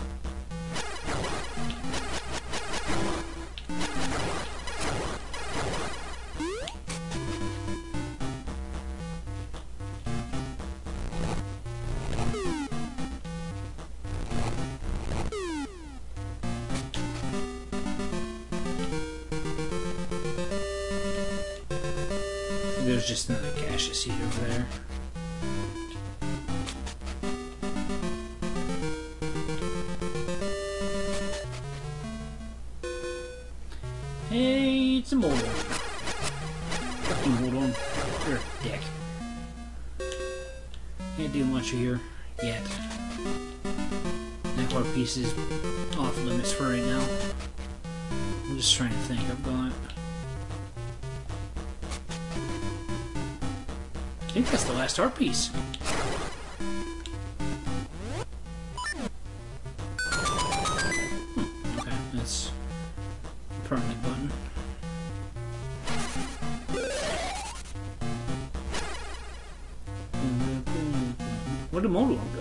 There's just another cache seed over there. Hey, it's a Moldorm. Fuck you, Moldorm. You're a dick. Can't do much here yet. That hard piece is off limits for right now. I'm just trying to think. I've got... I think that's the last art piece. Hmm, okay, that's a permanent button. Where did Moldorm go?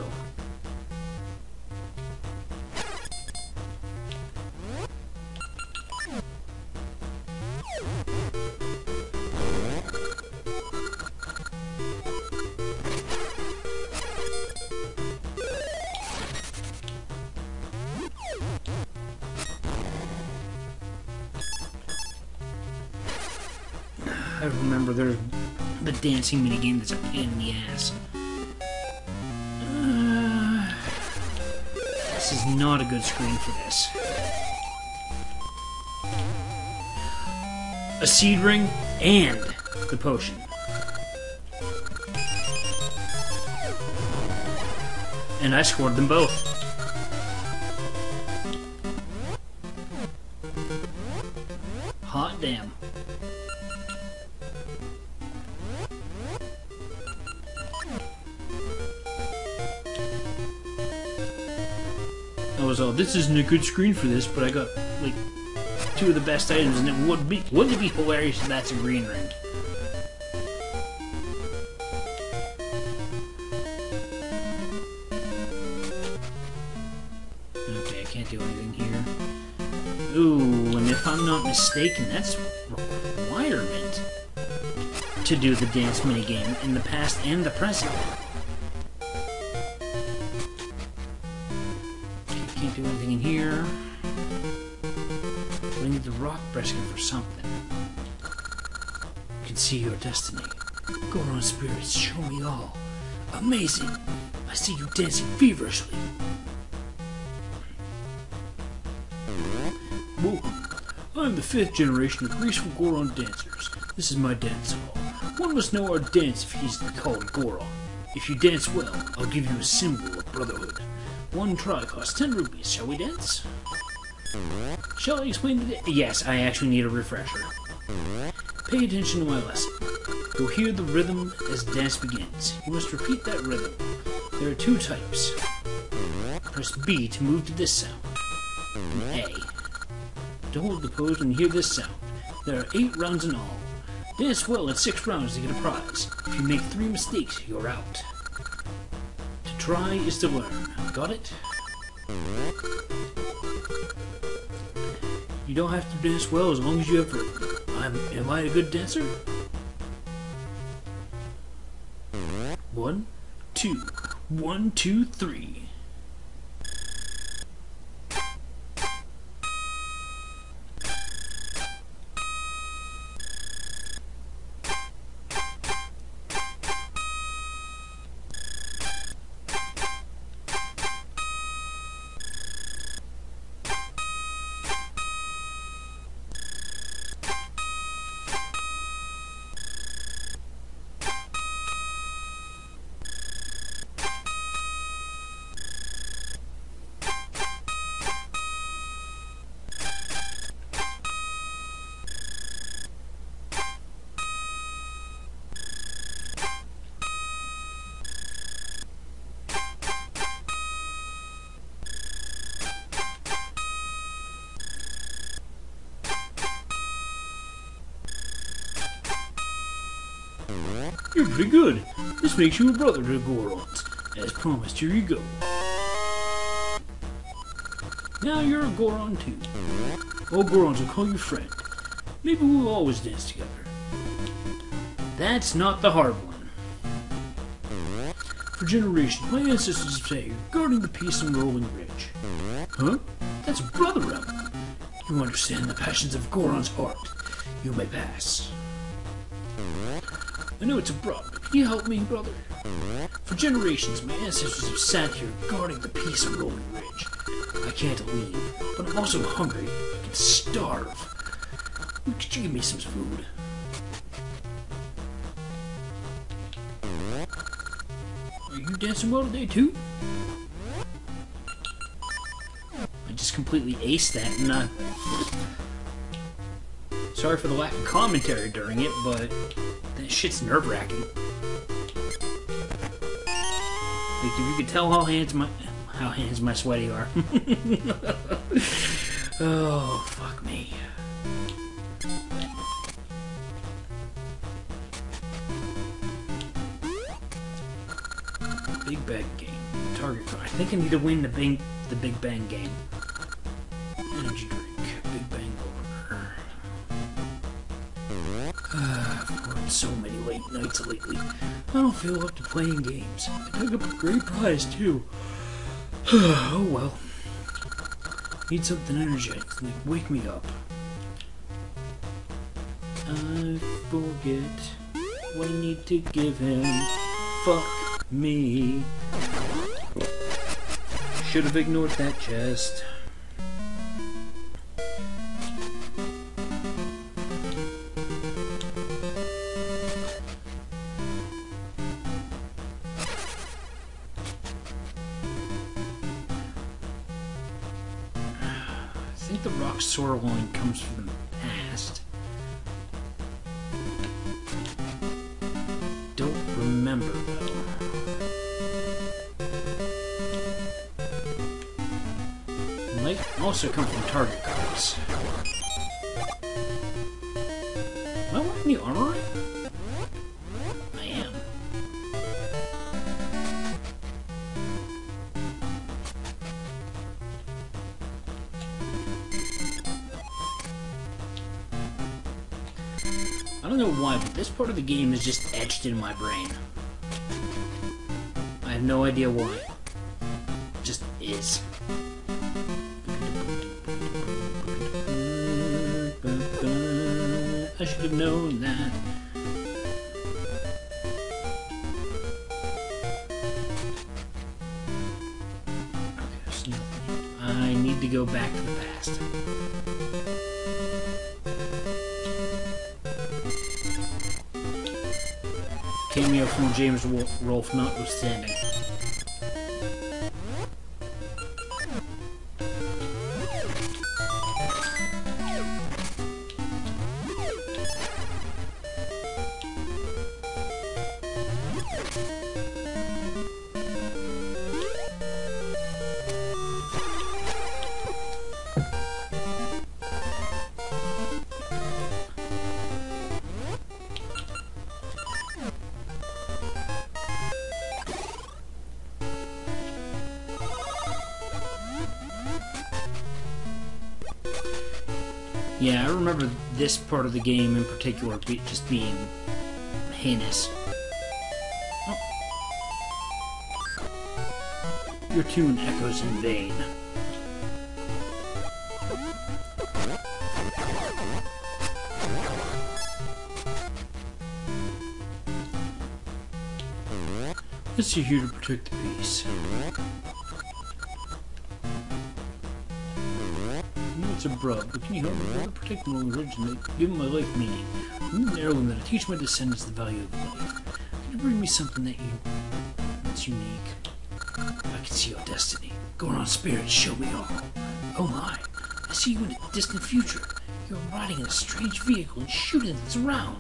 I remember there's the dancing minigame that's a pain in the ass. Uh, this is not a good screen for this. A seed ring and the potion. And I scored them both. Hot damn. I was all, this isn't a good screen for this, but I got, like, two of the best items, and it would be, wouldn't it be hilarious if that's a green ring? Okay, I can't do anything here. Ooh, and if I'm not mistaken, that's a requirement to do the dance minigame in the past and the present. Can't do anything in here. But I need the rock brisket for something. You can see your destiny. Goron spirits, show me all. Amazing! I see you dancing feverishly. Welcome. I'm the fifth generation of graceful Goron dancers. This is my dance hall. One must know our dance if he's called Goron. If you dance well, I'll give you a symbol of brotherhood. One try costs ten rupees. Shall we dance? Shall I explain it? Yes, I actually need a refresher. Pay attention to my lesson. You'll hear the rhythm as the dance begins. You must repeat that rhythm. There are two types. Press B to move to this sound, and A to hold the pose and hear this sound. There are eight rounds in all. Dance well in six rounds to get a prize. If you make three mistakes, you're out. To try is to learn. Got it? You don't have to dance well as long as you have rhythm. I'm, am I a good dancer? One, two, one, two, three. You're pretty good. This makes you a brother to the Gorons. As promised, here you go. Now you're a Goron too. All Gorons will call you friend. Maybe we'll always dance together. That's not the hard one. For generations, my ancestors have say, guarding the peace on Rolling Ridge. Huh? That's Brother Rebel. You understand the passions of Goron's heart. You may pass. I know it's abrupt, but can you help me, brother? For generations, my ancestors have sat here guarding the peace of Rolling Ridge. I can't leave, but I'm also hungry. I can starve. Could you give me some food? Are you dancing well today, too? I just completely aced that, and uh... sorry for the lack of commentary during it, but that shit's nerve-wracking. Like, if you could tell how hands my... how hands my sweaty are. Oh, fuck me. Big Bang game. Target card. I think I need to win the big, the Big Bang game. Energy drink. Big Bang over. I've worked so many late nights lately. I don't feel up to playing games. I took up a great prize too. Oh well. Need something energetic. Like, wake me up. I forget what I need to give him. Fuck me. Should have ignored that chest. I think the rock Sorloin comes from the past. Don't remember though. Might also come from target cards. Am I wearing the armor right? I am. I don't know why, but this part of the game is just etched in my brain. I have no idea why. It just is. I should have known that. Okay, there's nothing. I need to go back to the past. Cameo from James Rolfe notwithstanding. Yeah, I remember this part of the game in particular be just being heinous. Oh. Your tune echoes in vain. Let's see here to protect the peace. It's a brub, but can you help me better protect the Rolling Ridge and give my life meaning? I need an heirloom that'll teach my descendants the value of life. Can you bring me something that you that's unique? I can see your destiny. Goron spirits, show me all. Oh my, I see you in a distant future. You're riding in a strange vehicle and shooting things around.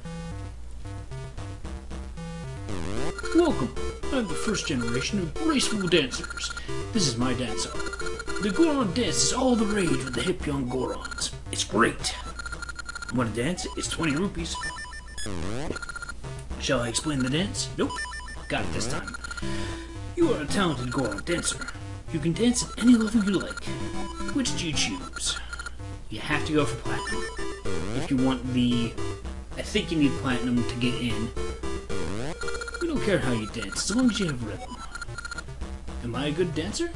Welcome. I'm the first generation of graceful dancers. This is my dancer. The Goron dance is all the rage with the hip young Gorons. It's great. Want to dance? It's twenty rupees. Shall I explain the dance? Nope. Got it this time. You are a talented Goron dancer. You can dance at any level you like. Which do you choose? You have to go for platinum. If you want the... I think you need platinum to get in. We don't care how you dance, as long as you have rhythm. Am I a good dancer?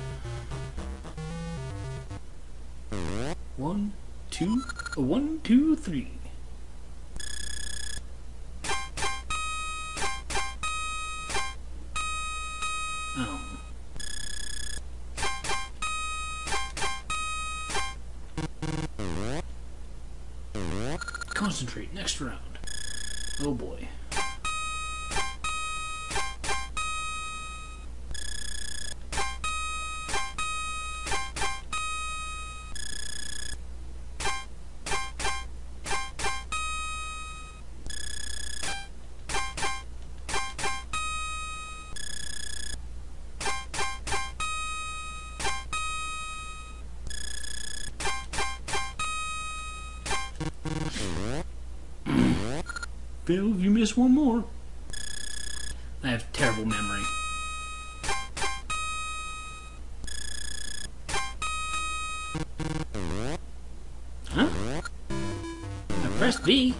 One, two, one, two, three. Oh. Concentrate, next round. Oh boy. Phil, if you miss one more. I have terrible memory. Huh? I pressed B.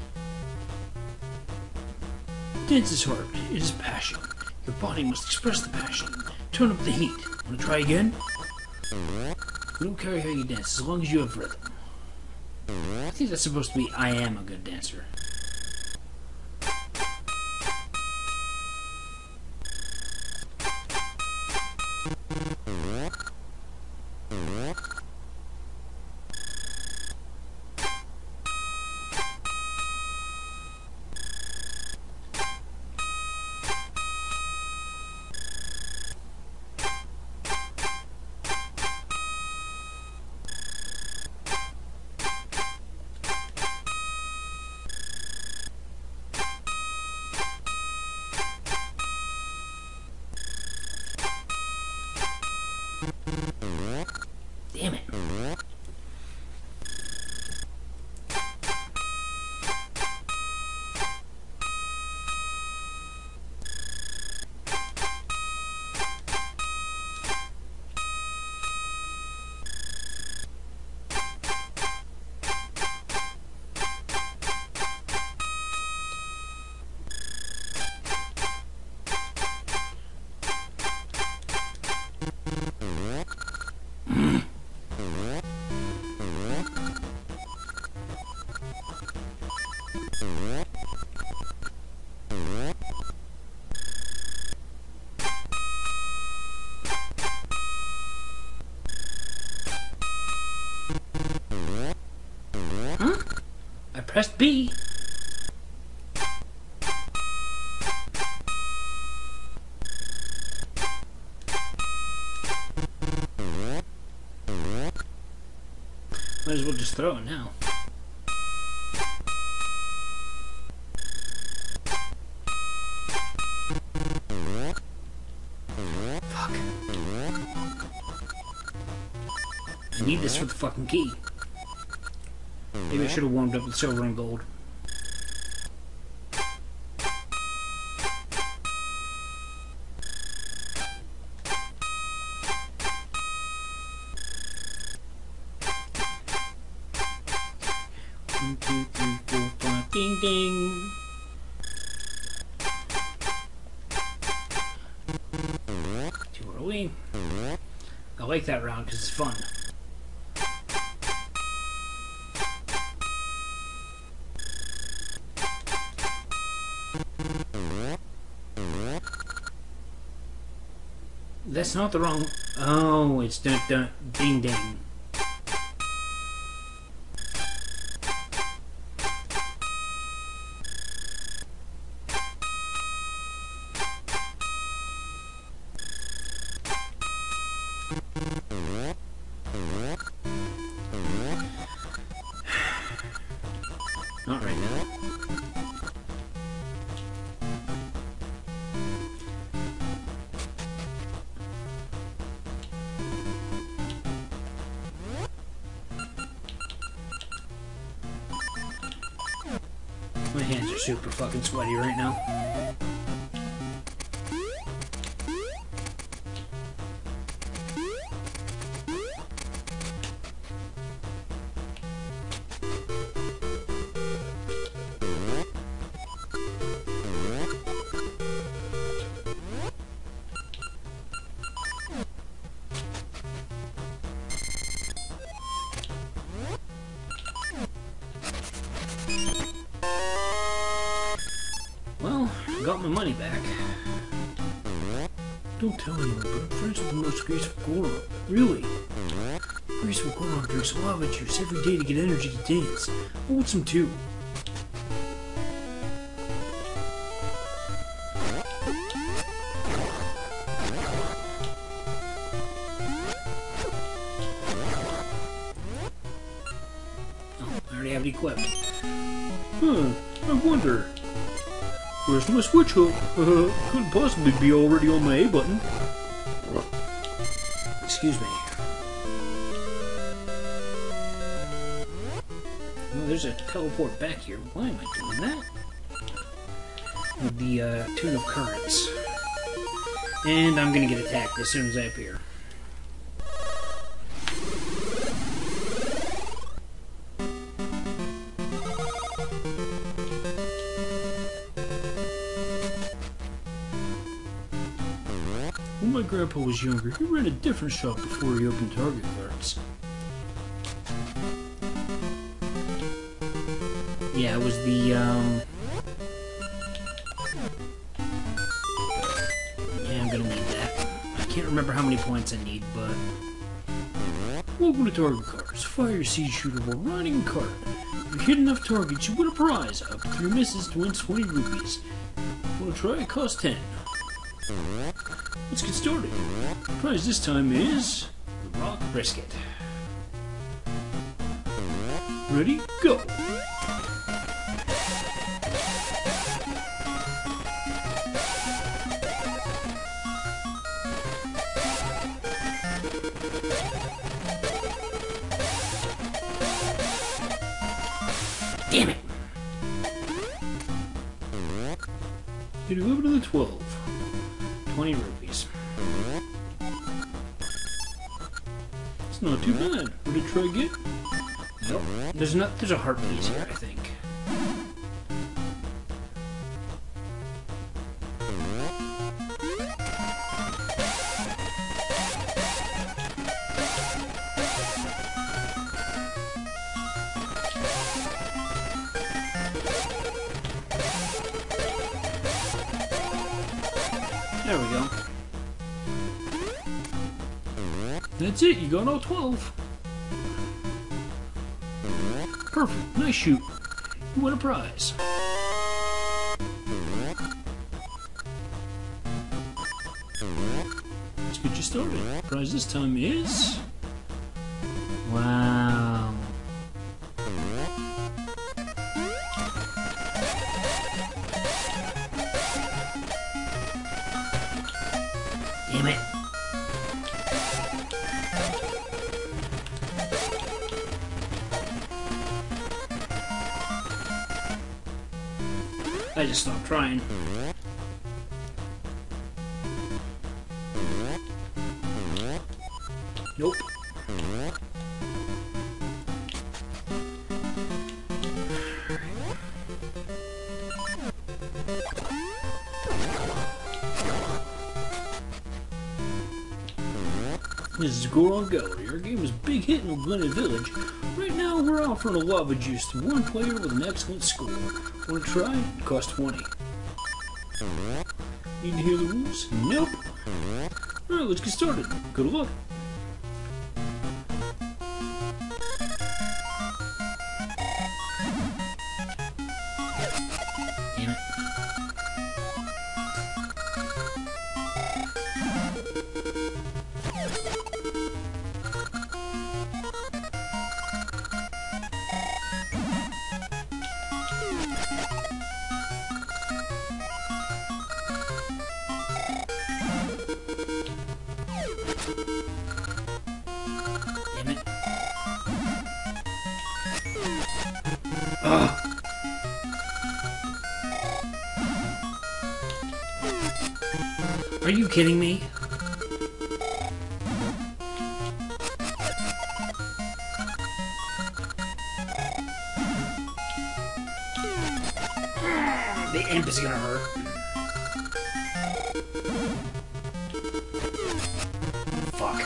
Dance is hard. It is passion. Your body must express the passion. Turn up the heat. Want to try again? We don't care how you dance, as long as you have rhythm. I think that's supposed to be I am a good dancer. Damn it. Huh? I pressed B. Might as well just throw it now. Fuck. I need this for the fucking key. Maybe I should have warmed up with silver and gold. One, two, three, four, five, ding ding. Too early. I like that round because it's fun. That's not the wrong. Oh, it's dun dun ding ding. Not right now. My hands are super fucking sweaty right now. got my money back. Don't tell anyone, but I'm friends with the most graceful Goron. Really? Graceful Goron drinks lava juice every day to get energy to dance. I want some too. Oh, I already have it equipped. Huh, I wonder. Where's my switch hook? Uh, couldn't possibly be already on my A button. Excuse me. Oh, there's a teleport back here. Why am I doing that? With the uh, Tune of Currents. And I'm gonna get attacked as soon as I appear. When my grandpa was younger, he ran a different shop before he opened Target Cards. Yeah, it was the, um... yeah, I'm gonna need that. I can't remember how many points I need, but... Welcome to Target Cards. Fire your seed shooter while riding a cart. If you hit enough targets, you win a prize. Up to three misses to win twenty rupees. Wanna try? It costs ten. Let's get started. The prize this time is... the Rock Brisket. Ready? Go! Damn it! Get eleven to the twelve. twenty rupees. It's not too bad. Ready to try again? Nope. There's not. There's a heart piece here, I think. There we go. That's it. You got all twelve. Perfect. Nice shoot. You win a prize. Let's get you started. Prize this time is... Wow. Damn it. I just stopped trying. Nope. This is Goron Gallery. Our game is Big Hit in Glennon Village. Right now, we're offering a lava juice to one player with an excellent score. Want to try? It costs twenty. Need to hear the rules? Nope. Alright, let's get started. Good luck. Damn it. Damn it. Ugh. Are you kidding me? The imp is gonna hurt. Fuck.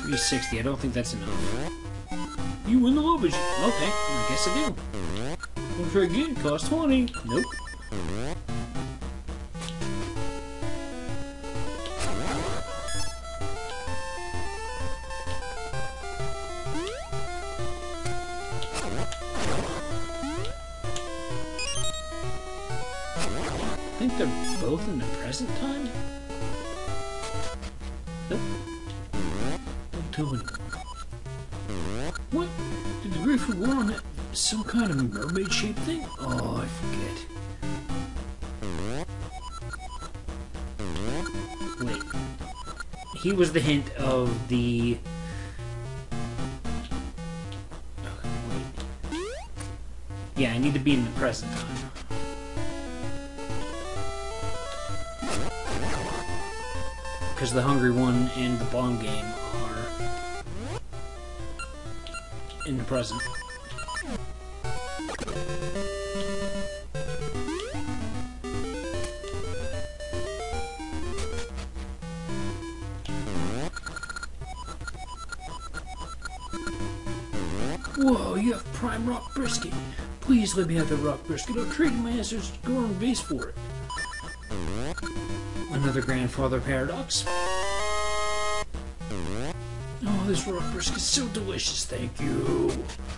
three sixty. I don't think that's enough. You win the lobby. Okay, I guess I do. Wanna try again? Cost twenty. Nope. I think they're both in the present time? Nope. Don't tell anyone. What? Did the Grateful War on that some kind of mermaid-shaped thing? Oh, I forget. Wait. He was the hint of the... Okay, wait. Yeah, I need to be in the present time. Because the Hungry One and the Bomb Game are in the present. Whoa, you have prime rock brisket. Please let me have the rock brisket. I'll trade my answers to Goron base for it. Another grandfather paradox. Oh, this rock brisket is so delicious, thank you.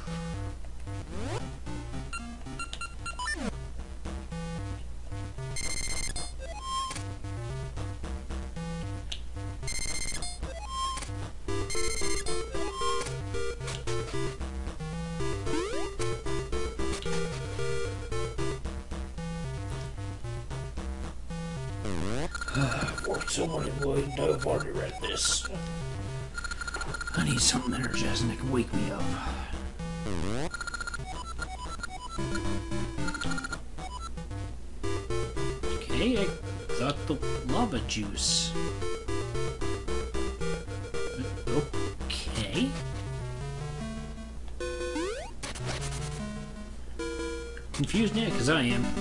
I've worked so many boys, I've already read this. I need something energizing that can wake me up. Okay, I got the lava juice. Okay. Confused? Yeah, because I am.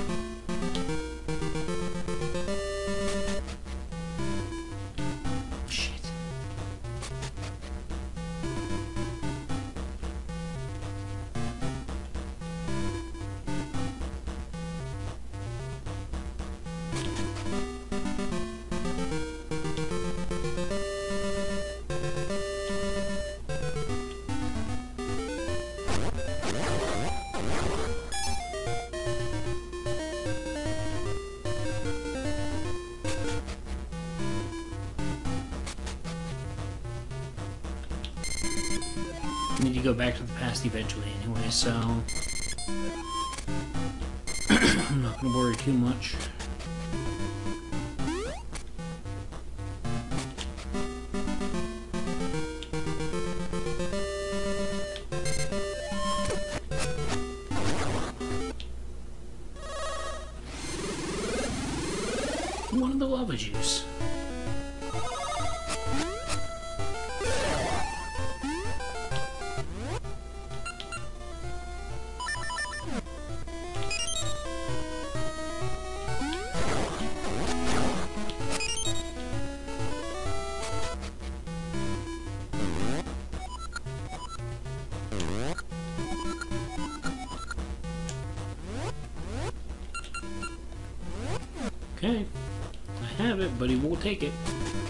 I need to go back to the past eventually anyway, so I'm not going to worry too much. One of the lava juice. Okay, I have it, but he won't take it.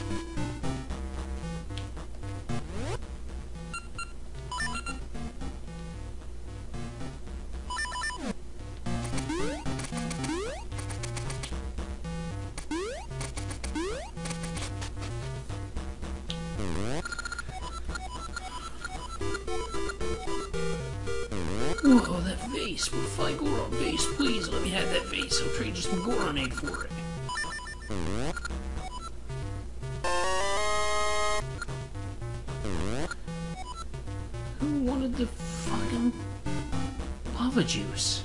Whoa, that vase! We'll fight Goron vase. Please let me have that vase. I'll trade you some Goron egg for it. Who wanted the fucking lava juice?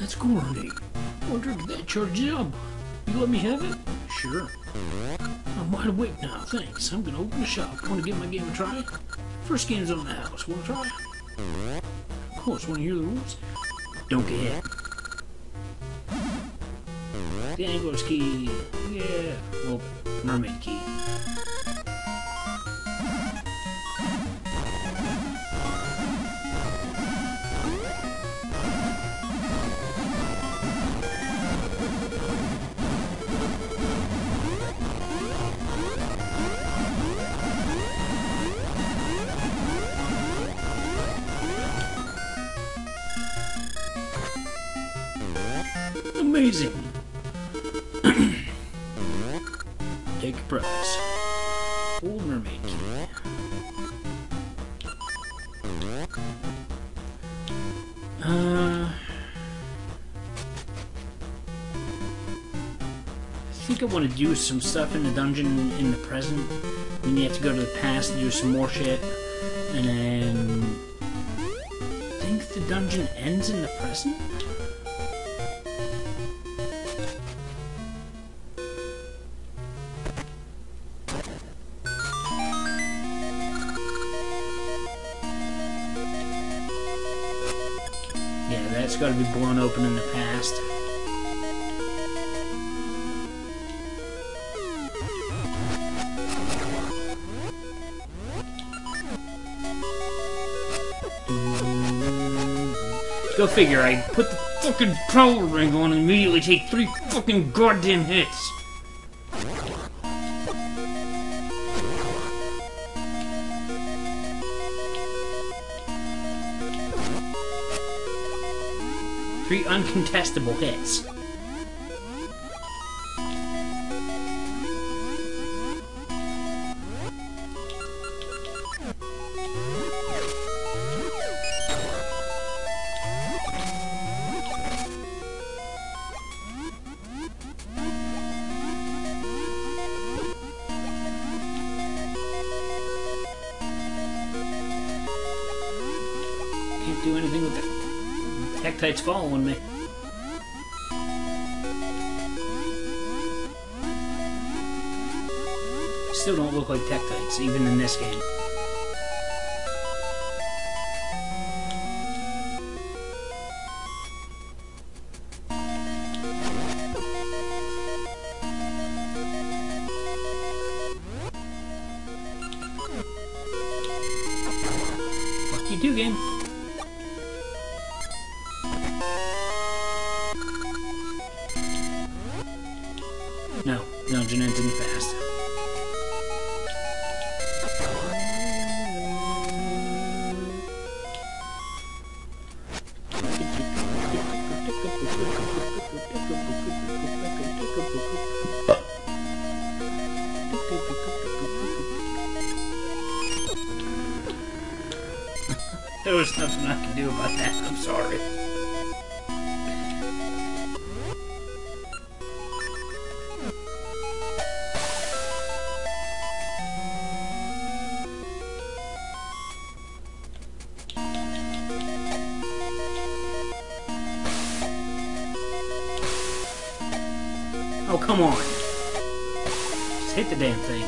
That's cool, Renee. Wonder if that charges up. You let me have it? Sure. I'm wide awake now, thanks. I'm gonna open the shop. Wanna give my game a try? First game's on the house. Wanna try? Of course, wanna hear the rules? Don't get hit. The angler's key. Yeah. Well, mermaid key. Amazing. Take a prize. Old mermaid key. Uh, I think I want to do some stuff in the dungeon in the present. Then you have to go to the past and do some more shit. And then I think the dungeon ends in the present? Yeah, that's got to be blown open in the past. Go figure, I put the fucking power ring on and immediately take three fucking goddamn hits. Three uncontestable hits. Can't do anything with it. Tektite's following me. Still don't look like Tektites, even in this game. Fuck you too, game. No, dungeon ends in the past. There was nothing I could do about that. I'm sorry. Oh, come on. Just hit the damn thing.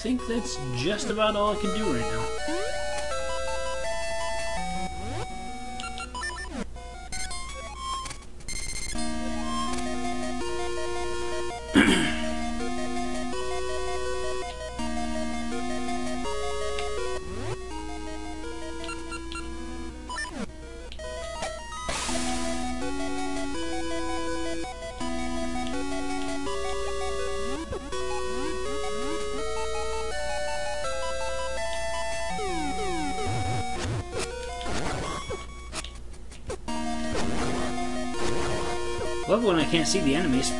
think that's just about all I can do right now. Love when I can't see the enemies.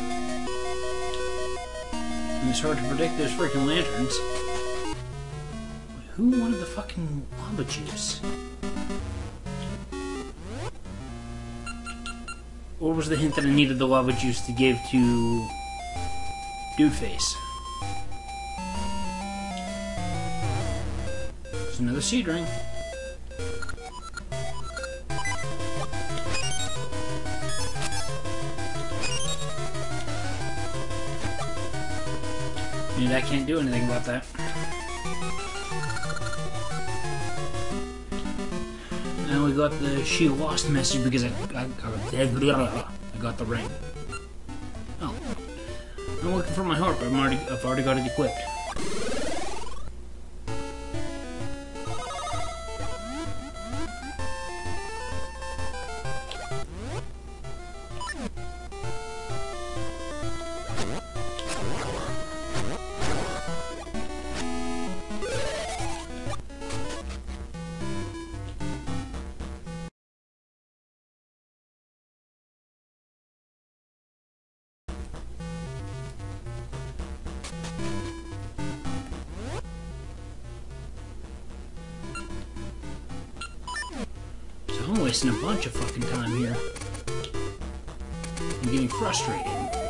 And it's hard to predict those freaking lanterns. Who wanted the fucking lava juice? Or was the hint that I needed the lava juice to give to Dudeface? There's another seed ring. And I can't do anything about that. I only got the she lost message because I, I, I got the ring. Oh. I'm looking for my harp. I'm already, I've already got it equipped. I'm wasting a bunch of fucking time here. I'm getting frustrated.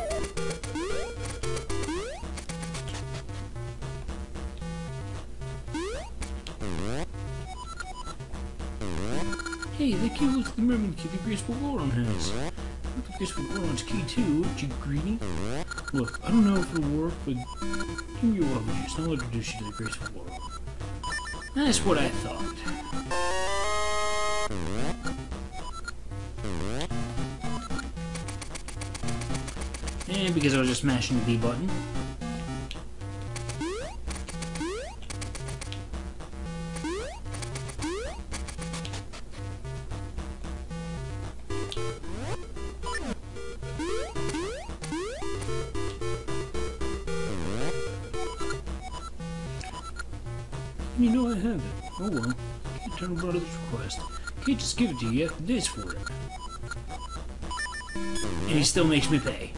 Hey, that key looks like the mermaid key that Graceful Goron has. Look at Graceful Goron's key too, aren't you greedy? Look, I don't know if it'll work, but give me your lava juice and I'll introduce you to the Graceful Goron. That's what I thought. And because I was just mashing the B button. You know I have it. Oh well. Can't turn about this request. Can't just give it to you, you have to dance for it. And he still makes me pay.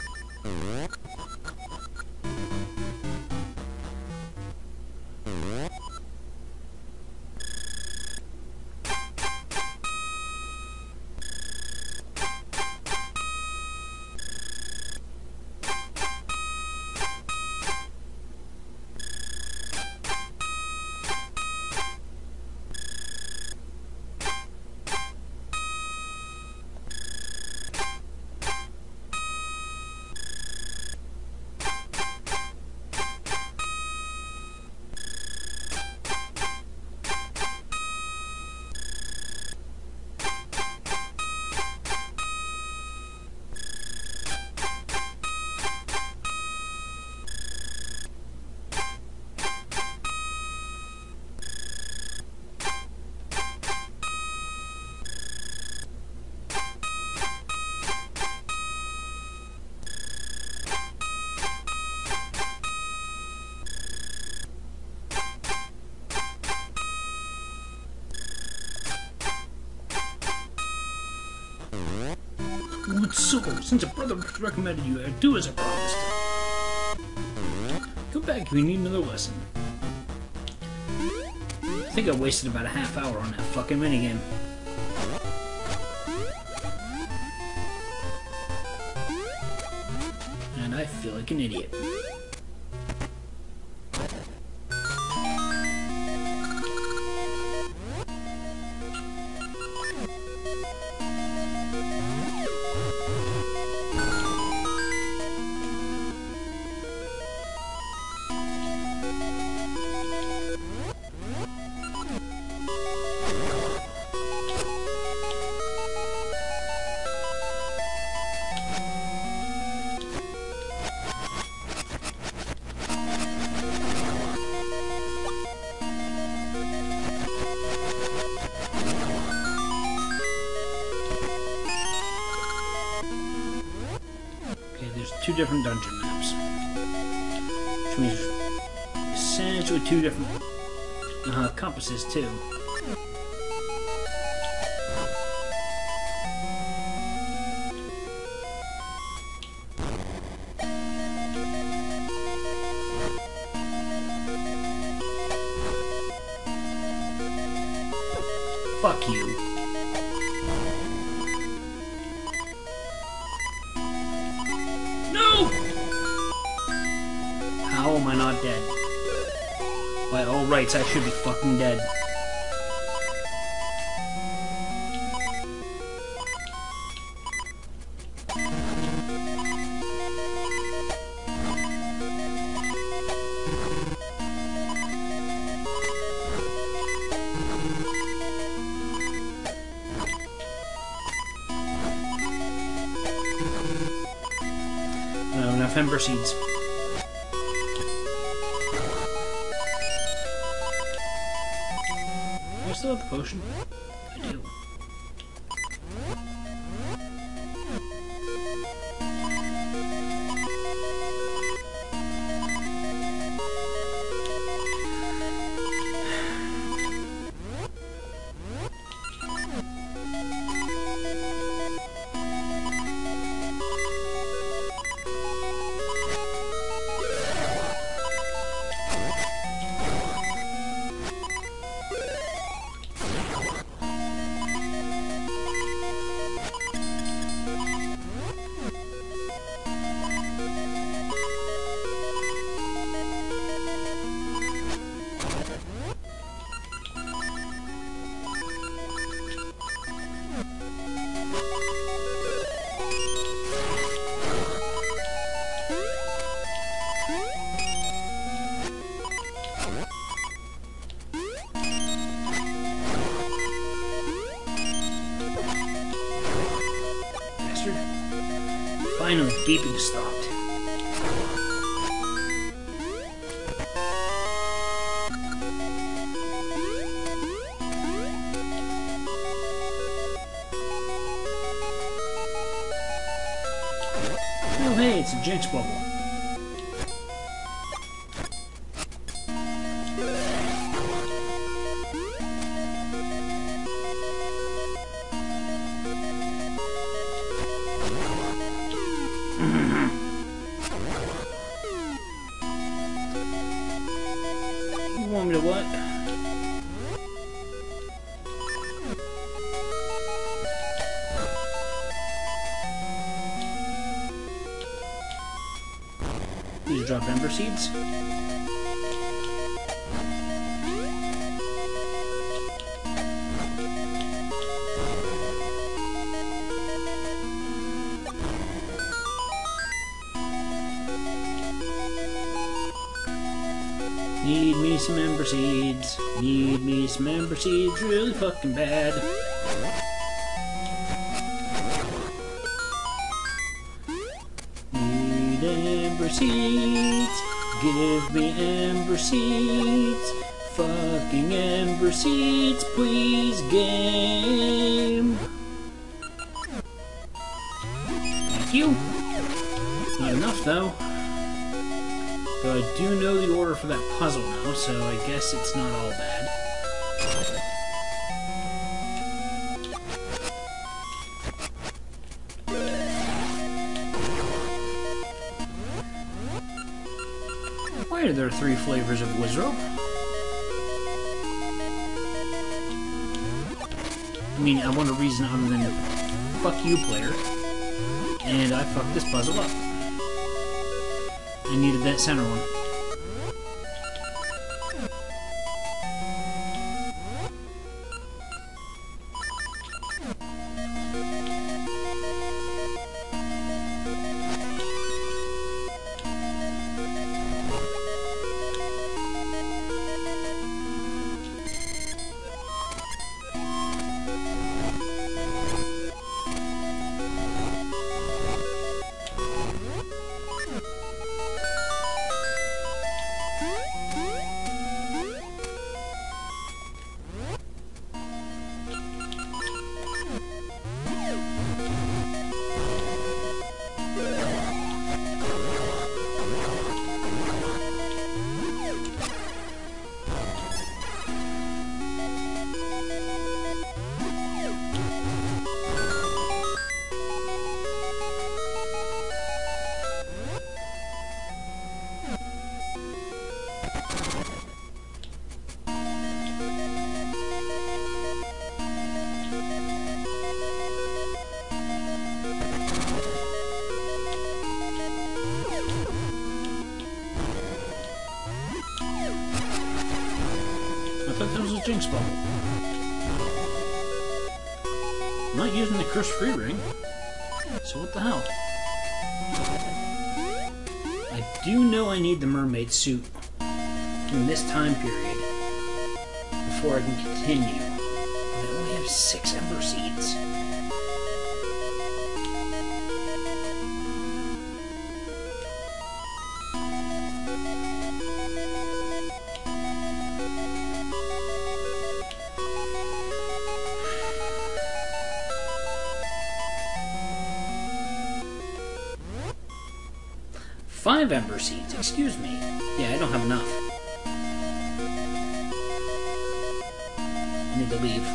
So, since a brother recommended you, I do as I promised. Come back if you need another lesson. I think I wasted about a half hour on that fucking minigame. And I feel like an idiot. two different dungeon maps. Which means essentially two different uh, compasses, too. Fuck you. No! How am I not dead? By all rights, I should be fucking dead. No, enough ember seeds. Do I still have the potion? I do. Finally, beeping stopped. Oh hey, it's a Jinx bubble. You want me to what? Please drop ember seeds. Need me some ember seeds. Need me some ember seeds really fucking bad. Need ember seeds. Give me ember seeds. Fucking ember seeds, please, game. Thank you. Not enough, though. Though I do know the order for that puzzle now, so I guess it's not all bad. Why are there three flavors of Wizzrobe? I mean, I want a reason other than fuck you, player. And I fucked this puzzle up. I needed that center one. I thought that was a Jinx bubble. I'm not using the Curse Free Ring, so what the hell? I do know I need the mermaid suit in this time period before I can continue. But I only have six Ember Seeds. Five Ember Seeds, excuse me. Yeah, I don't have enough. I need to leave.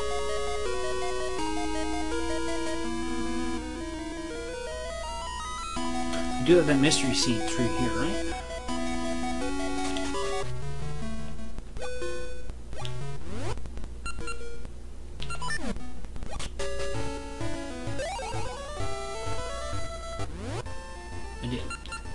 I do have that mystery seed tree here, right? I did.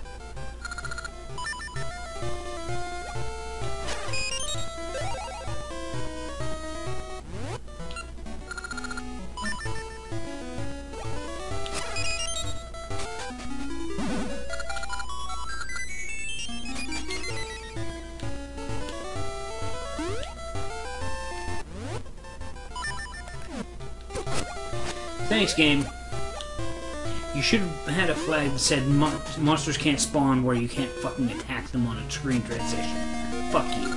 Thanks, game. You should have had a flag that said Mon monsters can't spawn where you can't fucking attack them on a screen transition. Fuck you.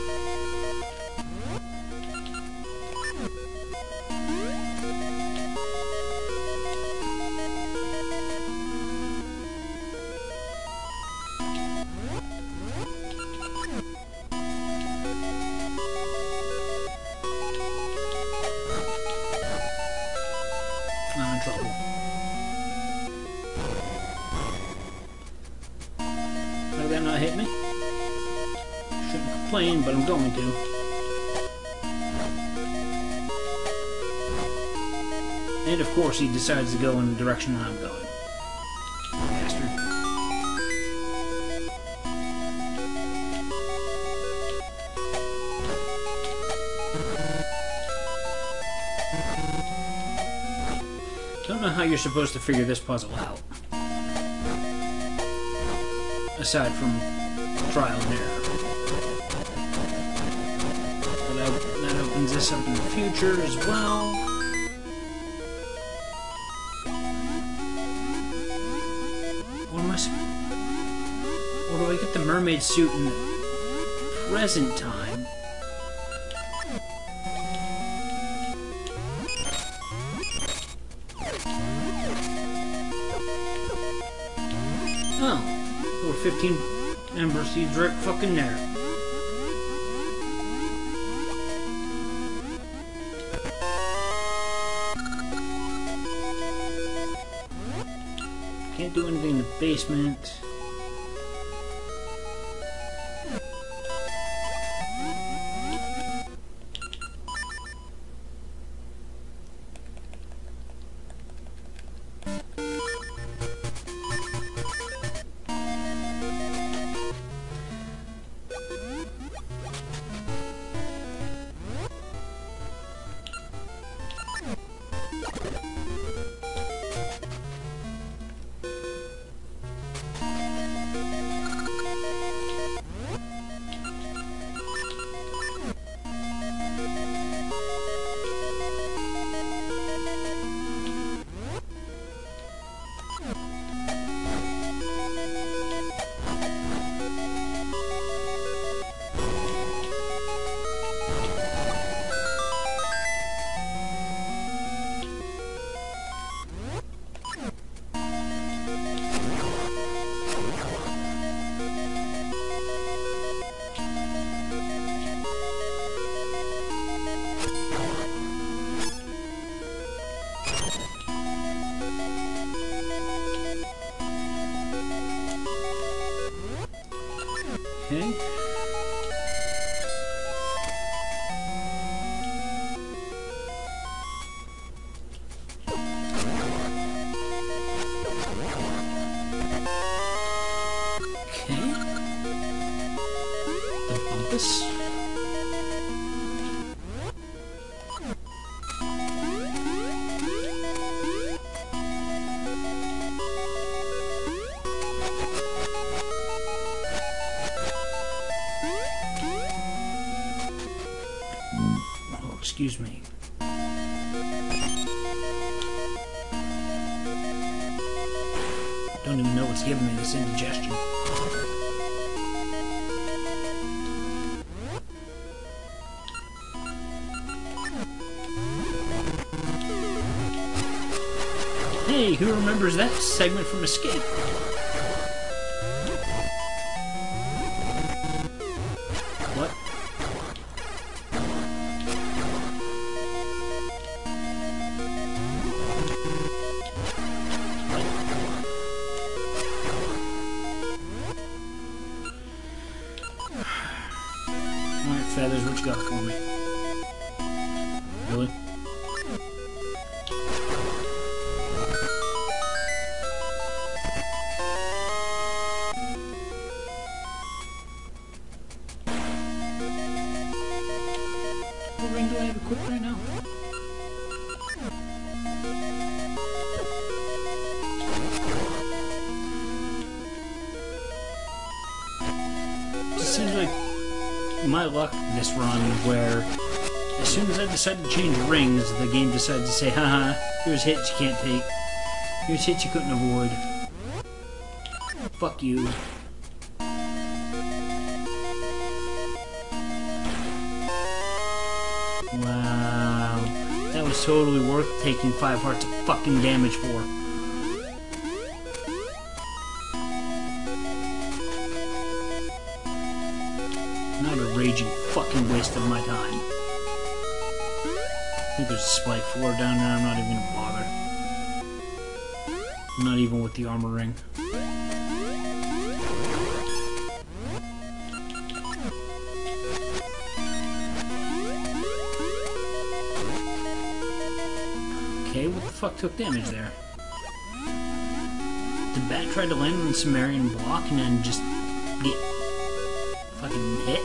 I'm in trouble. How did that not hit me? Shouldn't complain, but I'm going to. And of course he decides to go in the direction I'm going. Bastard. Don't know how you're supposed to figure this puzzle out. Aside from trial and error. But that, that opens this up in the future as well. What am I supposed... Or do I get the mermaid suit in the present time? Oh, there were fifteen Ember Seeds right fucking there. Can't do anything in the basement. Okay. Focus. Oh, excuse me. Don't even know what's giving me this indigestion. Hey, who remembers that segment from Escape? What? Alright, Feathers, what you got for me? Really? What ring do I have equipped right now? It seems like my luck this run where as soon as I decide to change rings, the game decides to say, haha, here's hits you can't take. Here's hits you couldn't avoid. Fuck you. Wow. That was totally worth taking five hearts of fucking damage for. Not a raging fucking waste of my time. I think there's a spike floor down there, I'm not even gonna bother. Not even with the armor ring. Okay, what the fuck took damage there? The bat tried to land on the Sumerian block and then just get fucking hit?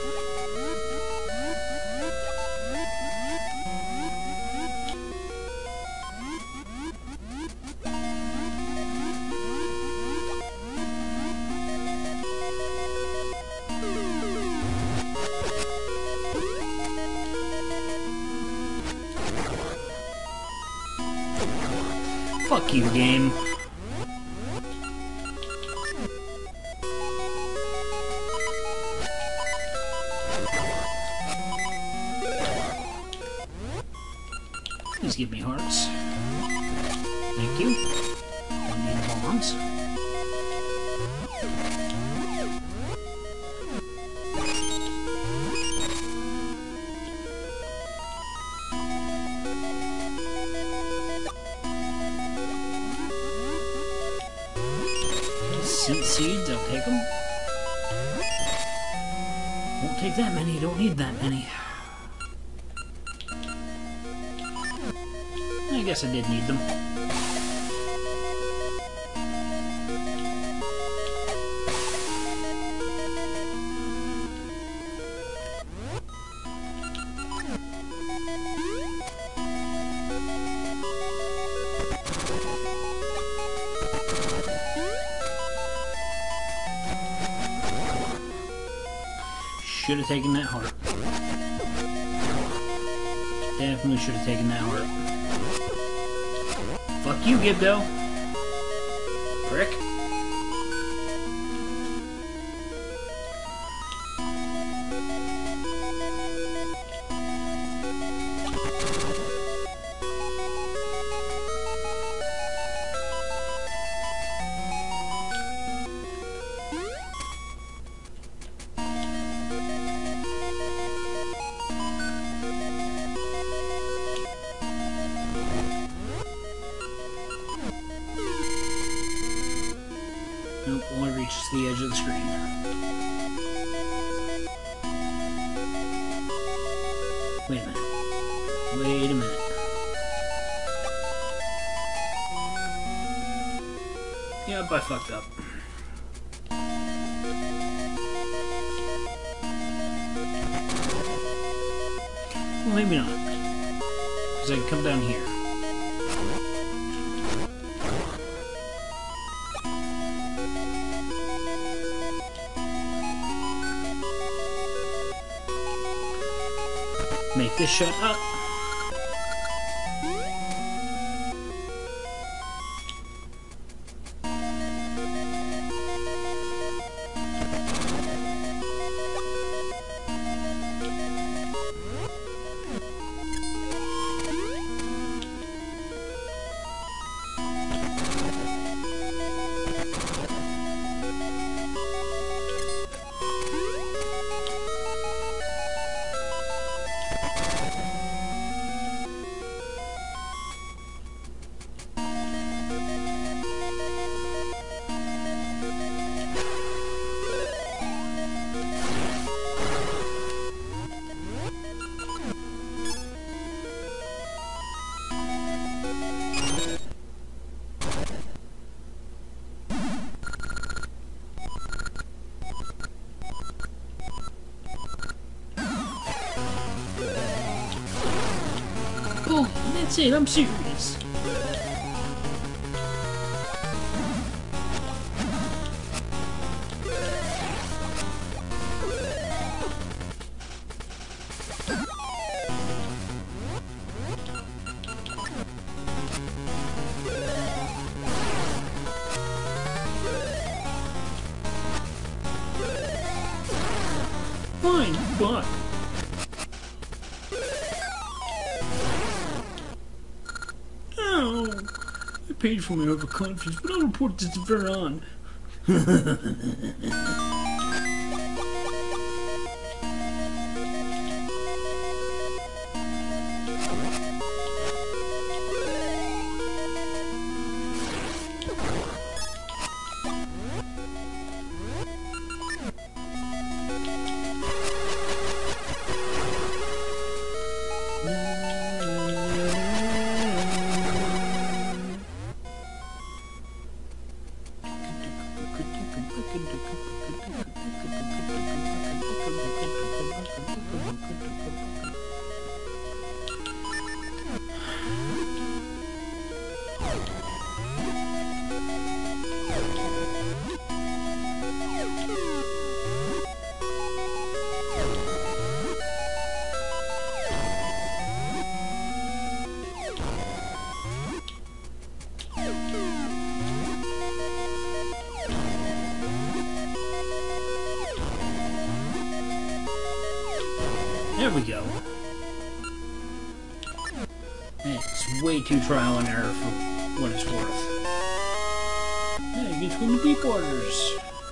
Fuck you, game. Please give me hearts. Thank you. Don't need bombs. Seed seeds, I'll take them. Won't take that many, don't need that many. I guess I did need them. Should have taken that heart. Definitely should have taken that heart. Fuck you, Gibdo. Prick. Nope, only reaches the edge of the screen. Wait a minute. Wait a minute. Yep, I fucked up. maybe not. Because I can come down here. Make this shut up. Oh, that's it, I'm serious. Fine, but... Oh, I paid for my overconfidence, but I'll report this to Veron. There we go. It's way too trial and error for what it's worth. Yeah, you get swim the deep waters.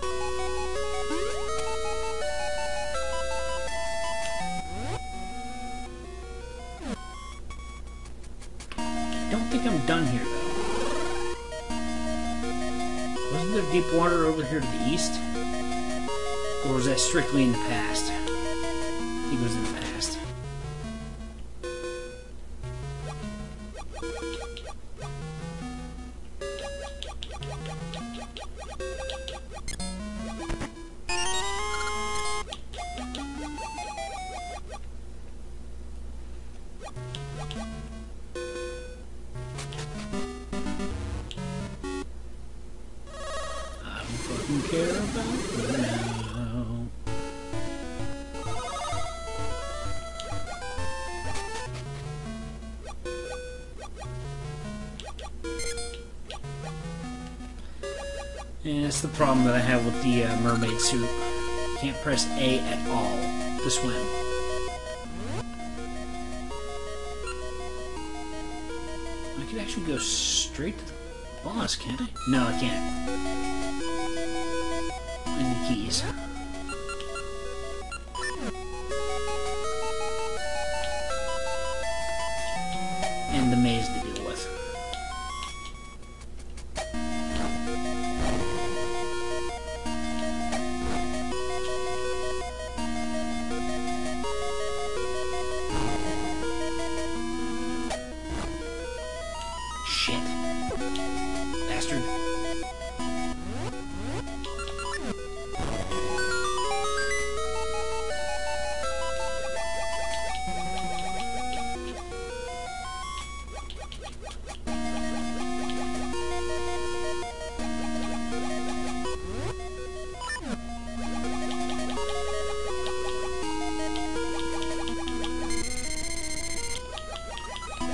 I don't think I'm done here, though. Wasn't there deep water over here to the east? Or was that strictly in the past? I think it was in the past. I don't fucking care about you now. And that's the problem that I have with the uh, mermaid suit. Can't press A at all to swim. I could actually go straight to the boss, can't I? No, I can't. I need keys. And the maze to deal with. Shit. Bastard.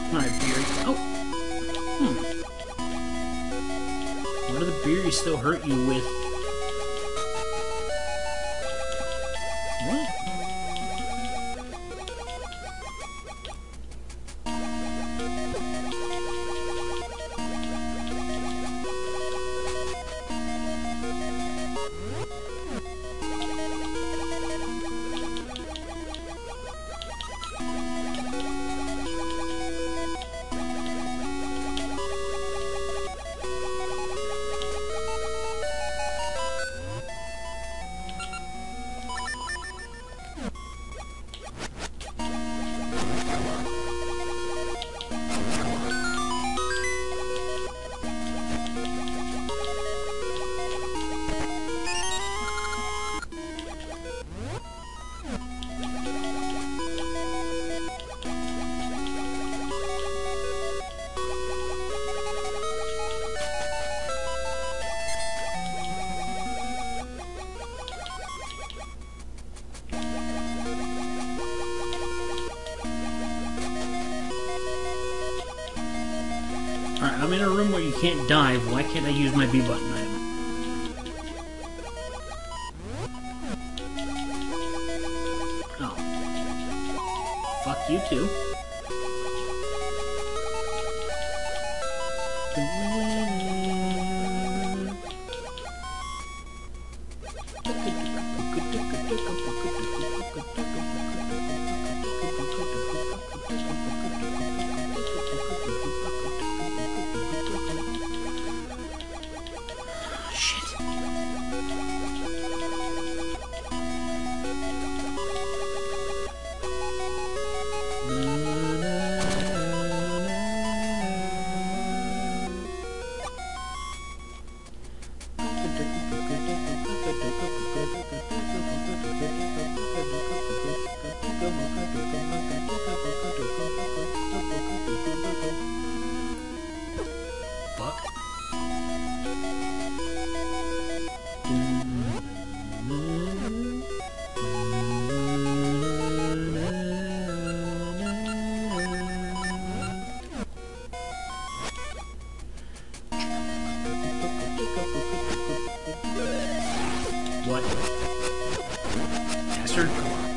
Alright, Beery. Oh! Hmm. What do the Beery still hurt you with? What? Alright, I'm in a room where you can't dive. Why can't I use my B button item? Oh. Fuck you too. What? Bastard?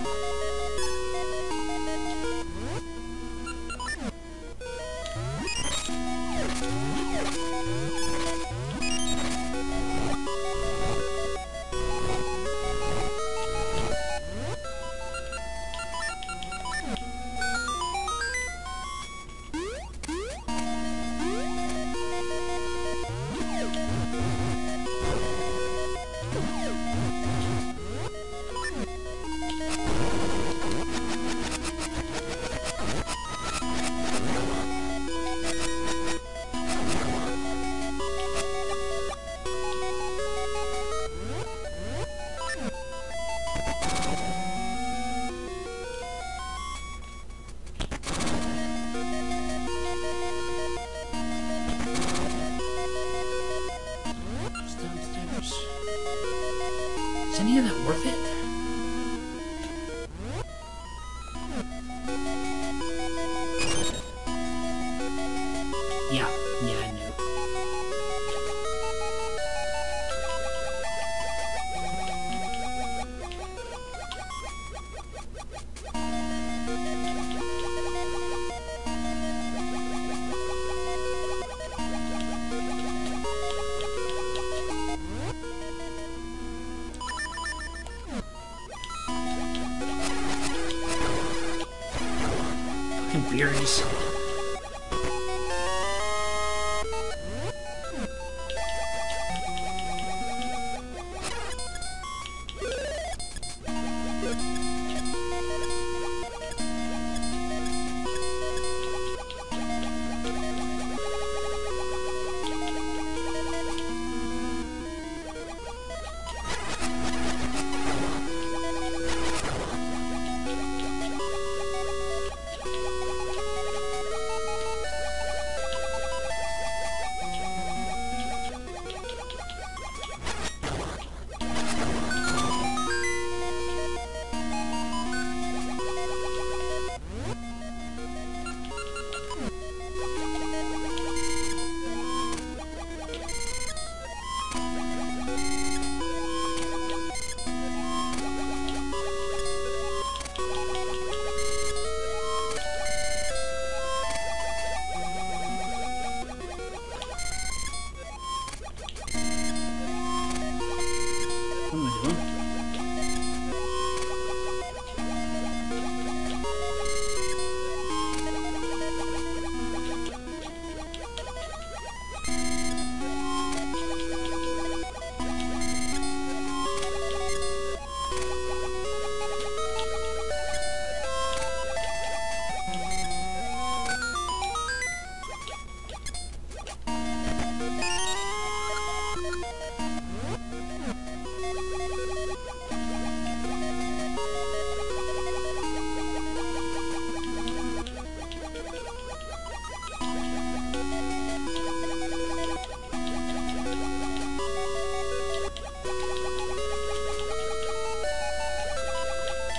Is any of that worth it? Yeah, yeah, I knew. Fucking berries.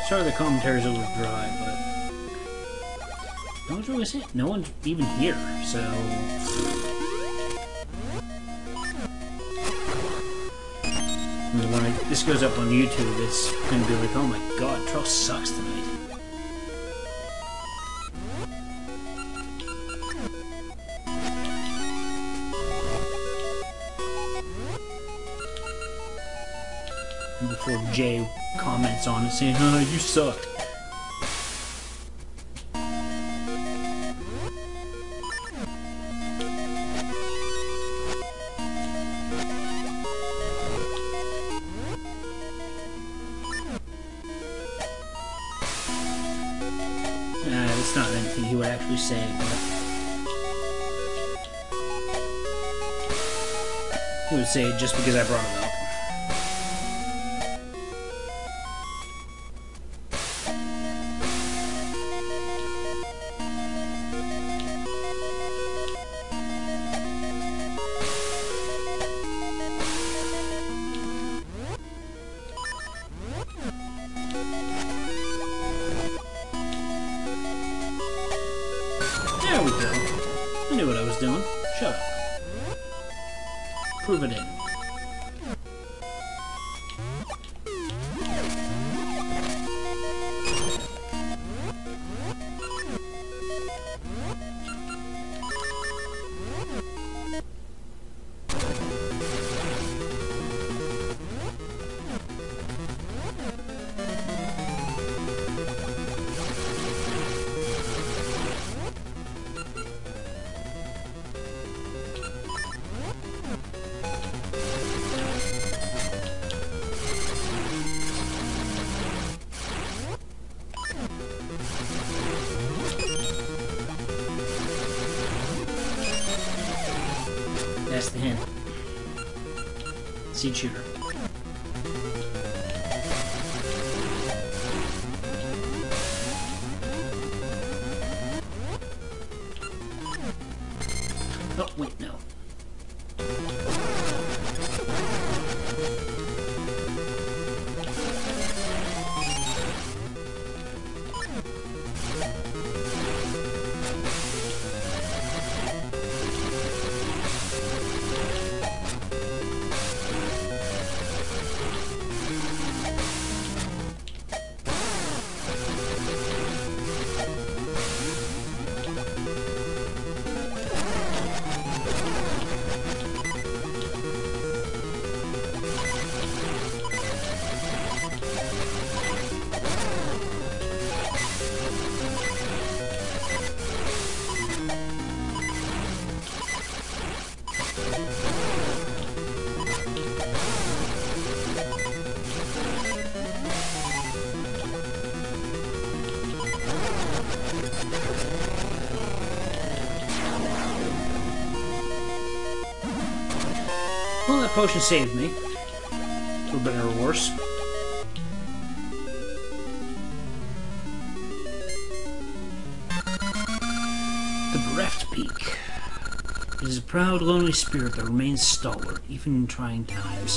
Sorry the commentary's a little dry, but no one's really saying. No one's even here, so. I mean, when I, this goes up on YouTube, it's gonna be like, oh my god, Troll sucks tonight. And before Jay comments on it saying, oh, you sucked. It's not anything he would actually say, but he would say it just because I brought it up. There we go. I knew what I was doing. Shut up. Prove it in. That's the hint. Seed shooter. Oh, wait, no. Well, that potion saved me. For better or worse. The Bereft Peak. It is a proud, lonely spirit that remains stalwart, even in trying times.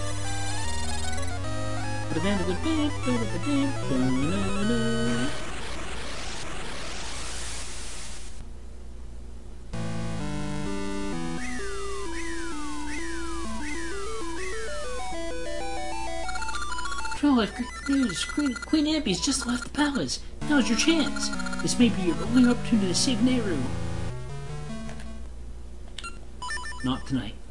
Troll, I've great news. Queen, Queen Ambi's just left the palace. Now's your chance. This may be your only opportunity to save Nehru. Not tonight.